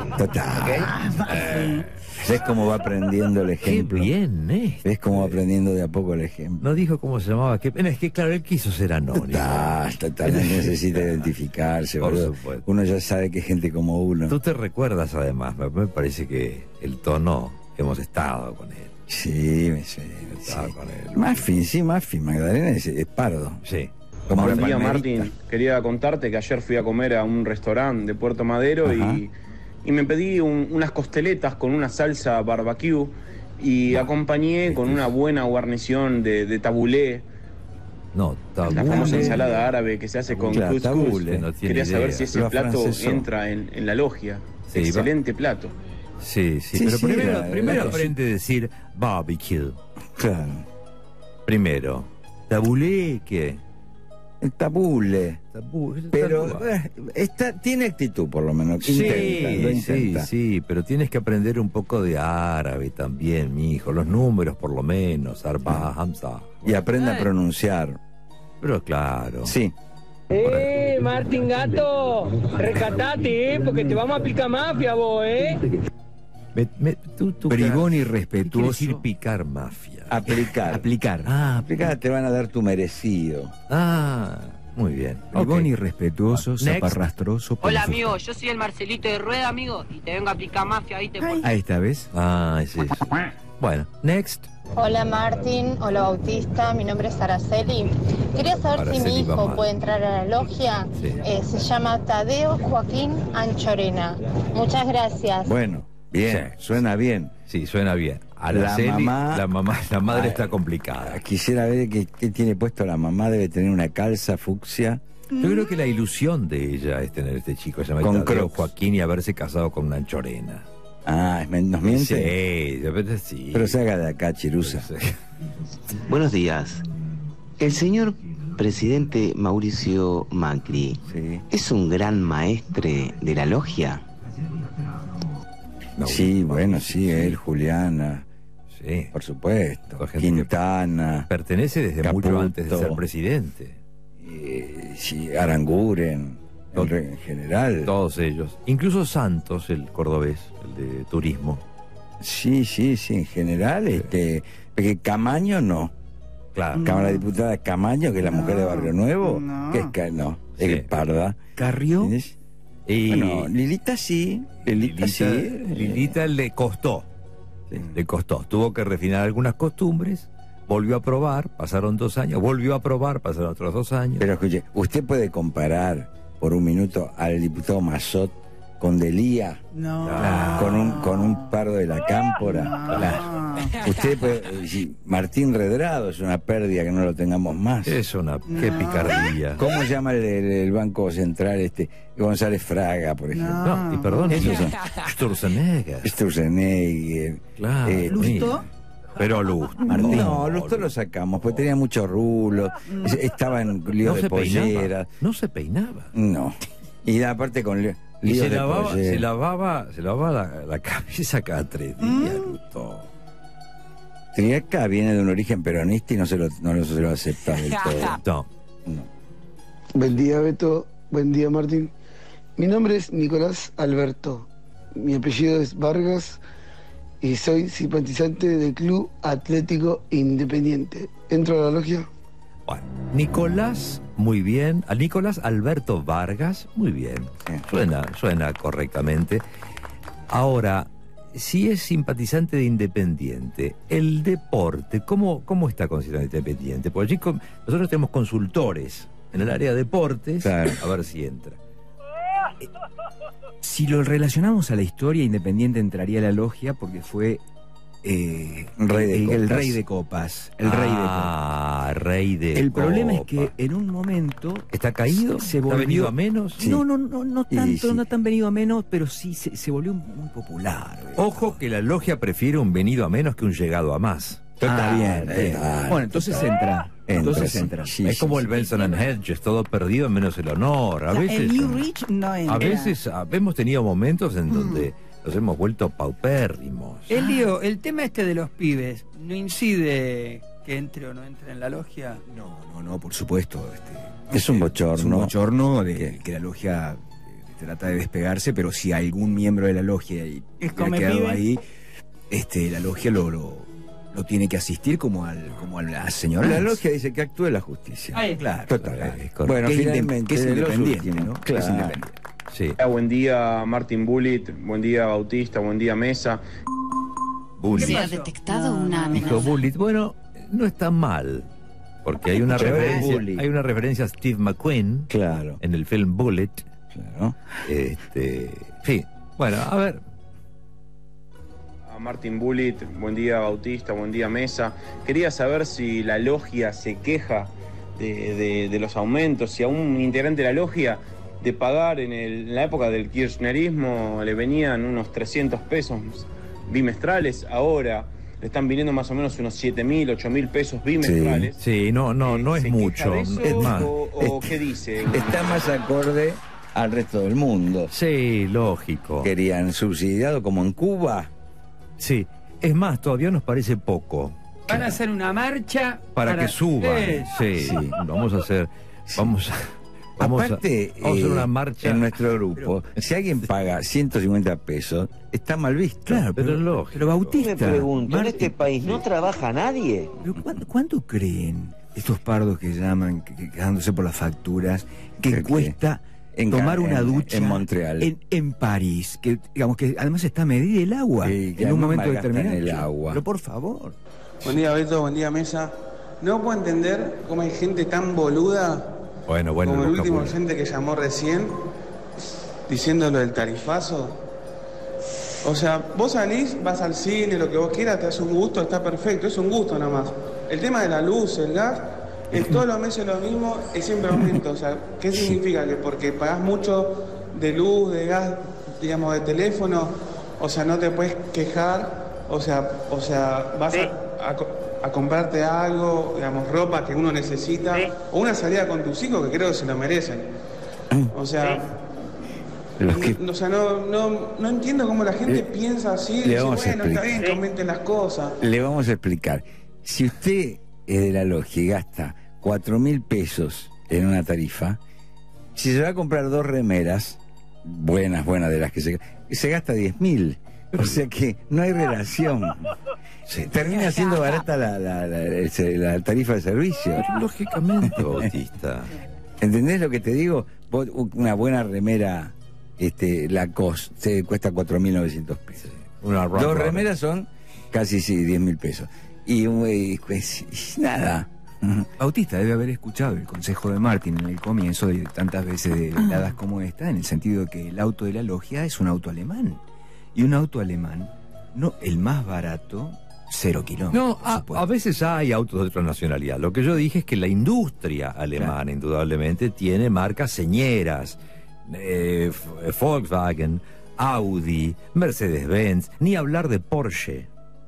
Total. ¿Ves cómo va aprendiendo el ejemplo? Qué bien, ¿Ves cómo va aprendiendo de a poco el ejemplo? No dijo cómo se llamaba. Es que claro, él quiso ser anónimo. Total, necesita identificarse. Por boludo. supuesto. Uno ya sabe que es gente como uno. Tú te recuerdas además, me parece que el tono, hemos estado con él. Sí, con él. Muffin, Magdalena es pardo. Sí. Como buen día, Martín. Quería contarte que ayer fui a comer a un restaurante de Puerto Madero y me pedí unas costeletas con una salsa barbecue y acompañé con una buena guarnición de tabulé. No, tabulé. La famosa ensalada árabe que se hace con couscous. Tabulé, no tiene Quería saber idea. si ese plato entra en la logia. Sí, excelente plato. Sí, pero primero aprende a decir barbecue. Claro. Primero. ¿Tabulé qué? El tabule. Pero tiene actitud, por lo menos. Intenta. Sí, pero tienes que aprender un poco de árabe también, mi hijo. Los números, por lo menos. Arba, Hamza. Y aprende a pronunciar. Pero claro. Sí. Martín Gato, rescatate, porque te vamos a aplicar mafia vos, Bribón y ¿Qué respetuoso. quiere decir picar mafia? Aplicar. Aplicar, te van a dar tu merecido. Muy bien. Bribón y respetuoso, zaparrastroso. Hola, amigo, yo soy el Marcelito de Rueda, amigo, y te vengo a aplicar mafia, ¿viste? Ahí está, ¿ves? Sí. Bueno, next. Hola Martín, hola Bautista, mi nombre es Araceli. Quería saber si mi hijo puede entrar a la logia. Sí. Se llama Tadeo Joaquín Anchorena. Muchas gracias. Bueno, bien, suena bien. Sí, suena bien. Araceli, la madre está complicada. Quisiera ver qué tiene puesto la mamá. Debe tener una calza fucsia. Yo creo que la ilusión de ella es tener este chico llamado Joaquín y haberse casado con una anchorena. Ah, ¿nos miente? Sí, de repente sí. Pero salga de acá, Chirusa. Buenos días. El señor presidente Mauricio Macri es un gran maestre de la logia. Sí, bueno, sí, él, Juliana. Sí. Por supuesto. Quintana. Pertenece desde Caputo, mucho antes de ser presidente. Sí, Aranguren, en general. Todos ellos. Incluso Santos, el cordobés, el de turismo. Sí, en general, porque Camaño no. Claro. Cámara Diputada Camaño, que es la mujer de Barrio Nuevo, que es es Parda. ¿Carrió? Bueno, Lilita sí. Lilita le costó. Le costó. Tuvo que refinar algunas costumbres. Volvió a probar, pasaron 2 años. Volvió a probar, pasaron otros 2 años. Pero escuche, usted puede comparar por un minuto al diputado Massot con Delía, con un pardo de la Cámpora. Usted puede, Martín Redrado es una pérdida que no lo tengamos más. Es una qué picardía. ¿Cómo se llama el Banco Central González Fraga, por ejemplo? No, y perdón, Sturzenegger. Claro. ¿Lustó? Pero Lustó. No, Lustó lo sacamos, porque tenía muchos rulos, estaba en líos de pollera. No se peinaba. No. Y aparte con líos de pollera. Se lavaba la cabeza cada 3 días, Lustó. Triaca viene de un origen peronista y no se lo acepta del todo. No. Buen día, Beto. Buen día, Martín. Mi nombre es Nicolás Alberto. Mi apellido es Vargas y soy simpatizante del Club Atlético Independiente. ¿Entro a la logia? Bueno, Nicolás, muy bien. A Nicolás Alberto Vargas, muy bien. Suena correctamente. Ahora, si es simpatizante de Independiente, el deporte, ¿cómo está considerado Independiente? Porque allí nosotros tenemos consultores en el área de deportes, a ver si entra. Si lo relacionamos a la historia, Independiente entraría a la logia porque fue el rey de copas. Rey de El copas. problema es que en un momento... ¿Está caído? Se volvió... ¿Ha venido a menos? Sí. No tanto, no tan venido a menos, pero sí se volvió muy popular. Ojo que la logia prefiere un venido a menos que un llegado a más. Está bien. Bueno, entonces entra. Es como el Benson and Hedges, todo perdido menos el honor. A veces, el New Rich no entra. A veces hemos tenido momentos en donde nos hemos vuelto paupérrimos. Elio, el tema de los pibes, ¿no incide que entre o no entre en la logia? No, por supuesto. Es un bochorno. Es un bochorno de que la logia trata de despegarse, pero si algún miembro de la logia ha quedado ahí, la logia lo tiene que asistir como a la señora. La logia dice que actúe la justicia. Claro. Total. Bueno, finalmente es independiente, ¿no? Claro. Es independiente. Sí. Buen día, Martín Bullitt. Buen día, Bautista. Buen día, Mesa. Se ha detectado una amenaza. Dijo Bullitt. Bueno, no está mal. Porque hay una referencia a Steve McQueen. Claro. En el film Bullitt. Claro. Sí. Bueno, a ver. Martín Bullitt, buen día Bautista, buen día Mesa. Quería saber si la logia se queja de los aumentos, si a un integrante de la logia de pagar en la época del kirchnerismo le venían unos 300 pesos bimestrales, ahora le están viniendo más o menos unos 7.000, 8.000 pesos bimestrales. Sí, no es mucho. ¿Es más? ¿O qué dice? Está más acorde al resto del mundo. Sí, lógico. Querían subsidiado como en Cuba. Sí, es más, todavía nos parece poco. Van a hacer una marcha para que suba. Sí, vamos a hacer Aparte, vamos a hacer una marcha en nuestro grupo. Si alguien paga 150 pesos, está mal visto. Claro, pero es lógico. Pero Bautista, Me pregunto, ¿en este país no trabaja nadie? ¿Pero cuánto creen estos pardos que llaman, quedándose por las facturas, que cuesta tomar una ducha en Montreal, en París, que digamos que además está medida el agua en un momento determinado? El agua. Pero por favor. Buen día, Beto, buen día, Mesa. No puedo entender cómo hay gente tan boluda como el último oyente que llamó recién, diciendo lo del tarifazo. O sea, vos salís, vas al cine, lo que vos quieras, te das un gusto, está perfecto, es un gusto nada más. El tema de la luz, el gas, es todos los meses lo mismo, es siempre aumento. O sea, ¿qué significa? Que porque pagás mucho de luz, de gas, digamos, de teléfono, o sea, no te puedes quejar, o sea, vas a comprarte algo, digamos, ropa que uno necesita, o una salida con tus hijos que creo que se lo merecen. O sea... O sea, no entiendo cómo la gente piensa así. Y dice, bueno, está bien que aumenten las cosas. Le vamos a explicar. Si usted es de la logia y gasta 4.000 pesos en una tarifa, si se va a comprar 2 remeras, buenas de las que se gasta 10.000. O sea que no hay relación. Termina siendo barata la tarifa de servicio. Lógicamente, Bautista. ¿Entendés lo que te digo? Una buena remera... Lacoste cuesta 4.900 pesos. 2 remeras son casi 10.000 pesos. Y nada. Bautista debe haber escuchado el consejo de Martín en el comienzo de tantas veces de veladas como esta, en el sentido de que el auto de la logia es un auto alemán. Y un auto alemán, no el más barato, 0 kilómetros. No, a veces hay autos de otra nacionalidad. Lo que yo dije es que la industria alemana, indudablemente, tiene marcas señeras. Volkswagen, Audi, Mercedes-Benz, ni hablar de Porsche.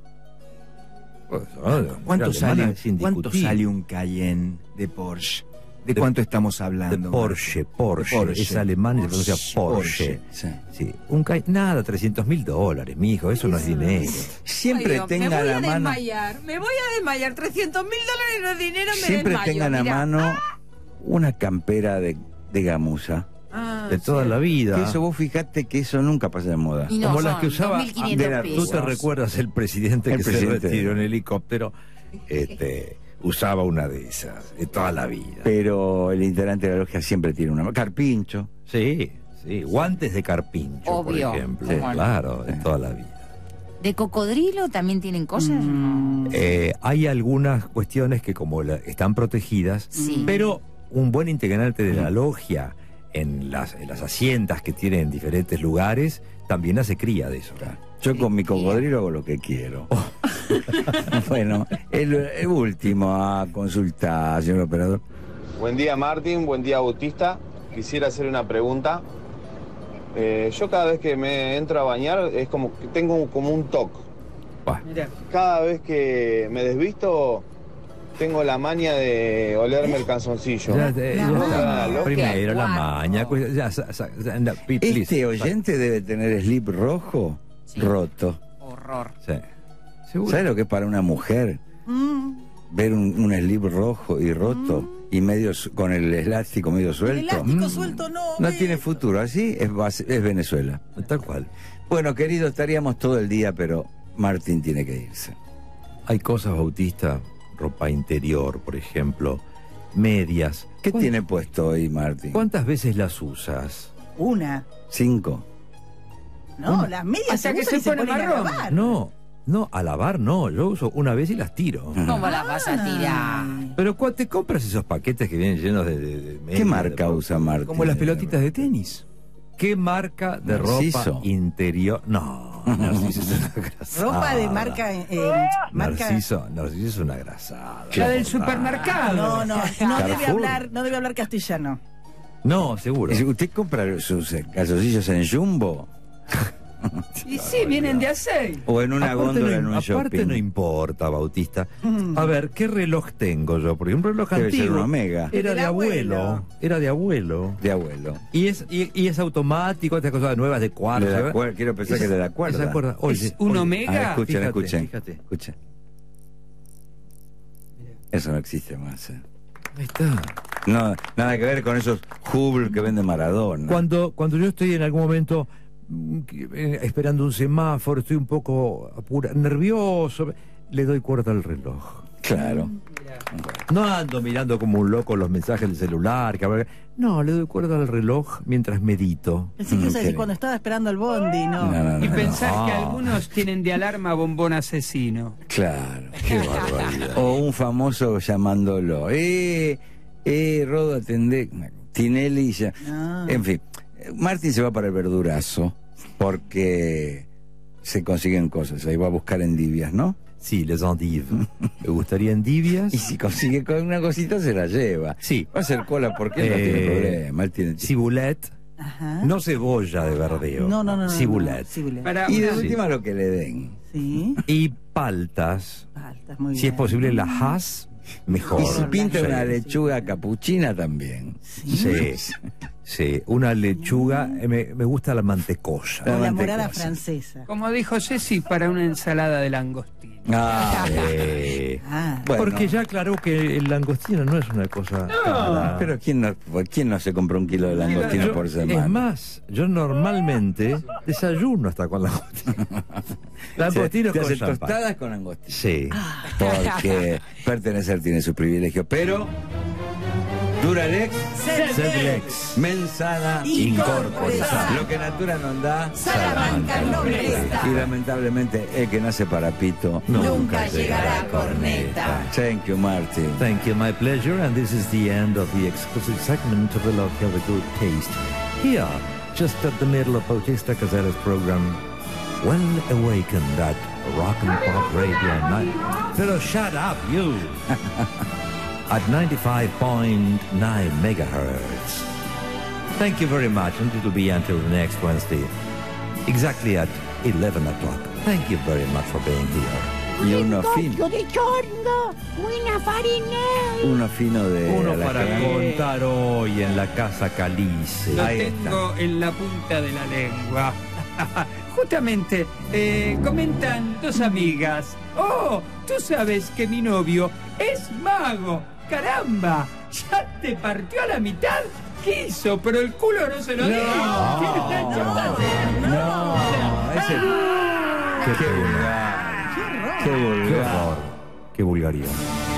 ¿Cuánto sale un Cayenne de Porsche? ¿De cuánto estamos hablando? De Porsche. Es alemán y se pronuncia Porsche. Sí. Nada, $300.000, mijo, eso no es dinero. Siempre tenga a la mano. Me voy a desmayar. $300.000 no es dinero, me siempre desmayo. Tenga a la mano una campera de gamuza. De toda la vida. Que eso vos fijate que eso nunca pasa de moda. Y no, como las que usaba. ¿Tú te recuerdas el presidente que se retiró en helicóptero? Usaba una de esas, de toda la vida. Pero el integrante de la logia siempre tiene una. Carpincho. Sí, guantes de carpincho, obvio, por ejemplo. Claro, de toda la vida. ¿De cocodrilo también tienen cosas? Hay algunas cuestiones que como están protegidas, pero un buen integrante de la logia... En las haciendas que tienen en diferentes lugares, también hace cría de eso. Yo con mi cocodrilo hago lo que quiero. Bueno, el último a consultar, señor operador. Buen día, Martín, buen día, Bautista. Quisiera hacer una pregunta. Yo cada vez que me entro a bañar es como que tengo como un toque. Cada vez que me desvisto... Tengo la maña de olerme el calzoncillo. Primero la maña. Este oyente debe tener slip rojo roto. Horror. ¿Sabes lo que es para una mujer ver un slip rojo y roto y medio con el elástico medio suelto? El elástico suelto no tiene futuro. Así es Venezuela. Tal cual. Bueno, querido, estaríamos todo el día, pero Martín tiene que irse. Hay cosas, Bautista... Ropa interior, por ejemplo, medias. ¿Qué tiene puesto hoy, Martín? ¿Cuántas veces las usas? 1. 5. No, las medias hasta que se pone marrón. No, a lavar no. Yo uso una vez y las tiro. ¿Cómo las vas a tirar? Pero te compras esos paquetes que vienen llenos de medias. ¿Qué marca usa Martín? Como las pelotitas de tenis. ¿Qué marca de ropa interior? No, Narciso es una grasada. Ropa de marca... Narciso es una grasada. La del supermercado. No debe hablar castellano. No, seguro. ¿Usted compra sus calzoncillos en Jumbo? Y sí, vienen de aceite. O en una góndola en un shopping. Aparte no importa, Bautista. A ver, ¿qué reloj tengo yo? Porque un reloj debe antiguo ser un Omega. Era de abuelo. Era de abuelo. De abuelo. Y es automático, estas cosas nuevas de cuarzo. Quiero pensar que de la cuerda. Oye, ¿un Omega? Escuchen. Eso no existe más. Ahí está. No, nada que ver con esos Hubble que vende Maradona. Cuando yo estoy en algún momento esperando un semáforo, estoy un poco nervioso, le doy cuerda al reloj. Claro. No ando mirando como un loco los mensajes del celular, No, le doy cuerda al reloj mientras medito. Pensé que ibas a decir cuando estaba esperando el bondi, ¿no? Y pensar que algunos tienen de alarma bombón asesino. Claro. Qué barbaridad. O un famoso llamándolo. Rodo, atendé. Tinelli ya. En fin, Martín se va para el verdurazo porque se consiguen cosas. Ahí va a buscar endivias, ¿no? Sí, les endives. Me gustaría endivias. Y si consigue con una cosita se la lleva. Sí. Va a hacer cola porque no tiene problema. Él tiene... Cibulet. No cebolla de verdeo. No. Cibulet. Y de última lo que le den. Sí. Y paltas. Muy si es posible las has, mejor. Y si pinta una lechuga capuchina también. Sí, una lechuga, me gusta la mantecosa. La morada francesa. Como dijo Ceci, para una ensalada de langostino. Bueno. Porque ya aclaró que el langostino no es una cosa cara. Pero ¿quién no se compra un kilo de langostino por semana? Es más, yo normalmente desayuno hasta con langostino. Langostinos con champán. Tostadas con langostino. Sí. Porque pertenecer tiene su privilegio, pero... Duralex, Sedlex, Mensana Incorpora. Lo que Natura nos da, Salamanca no presta. Y lamentablemente el que nace para pito nunca llegará a corneta. Thank you, Martin. Thank you, my pleasure. And this is the end of the exclusive segment of the Logia of Good Taste. Here, just at the middle of Bautista Casella's program, Well Awakened at Rock and Pop Radio Night. Pero shut up, you! At 95.9 megahertz. Thank you very much, and it'll be until next Wednesday, exactly at 11 o'clock. Thank you very much for being here. Y uno fino. de chorno, una farinera. Uno fino de... Uno para contar hoy en la Casa Calice. Lo tengo en la punta de la lengua. Justamente, comentan dos amigas. Oh, tú sabes que mi novio es mago. ¡Caramba! ¿Ya te partió a la mitad? Quiso, pero el culo no se lo dio. No, ese... Qué vulgar. Qué vulgaridad.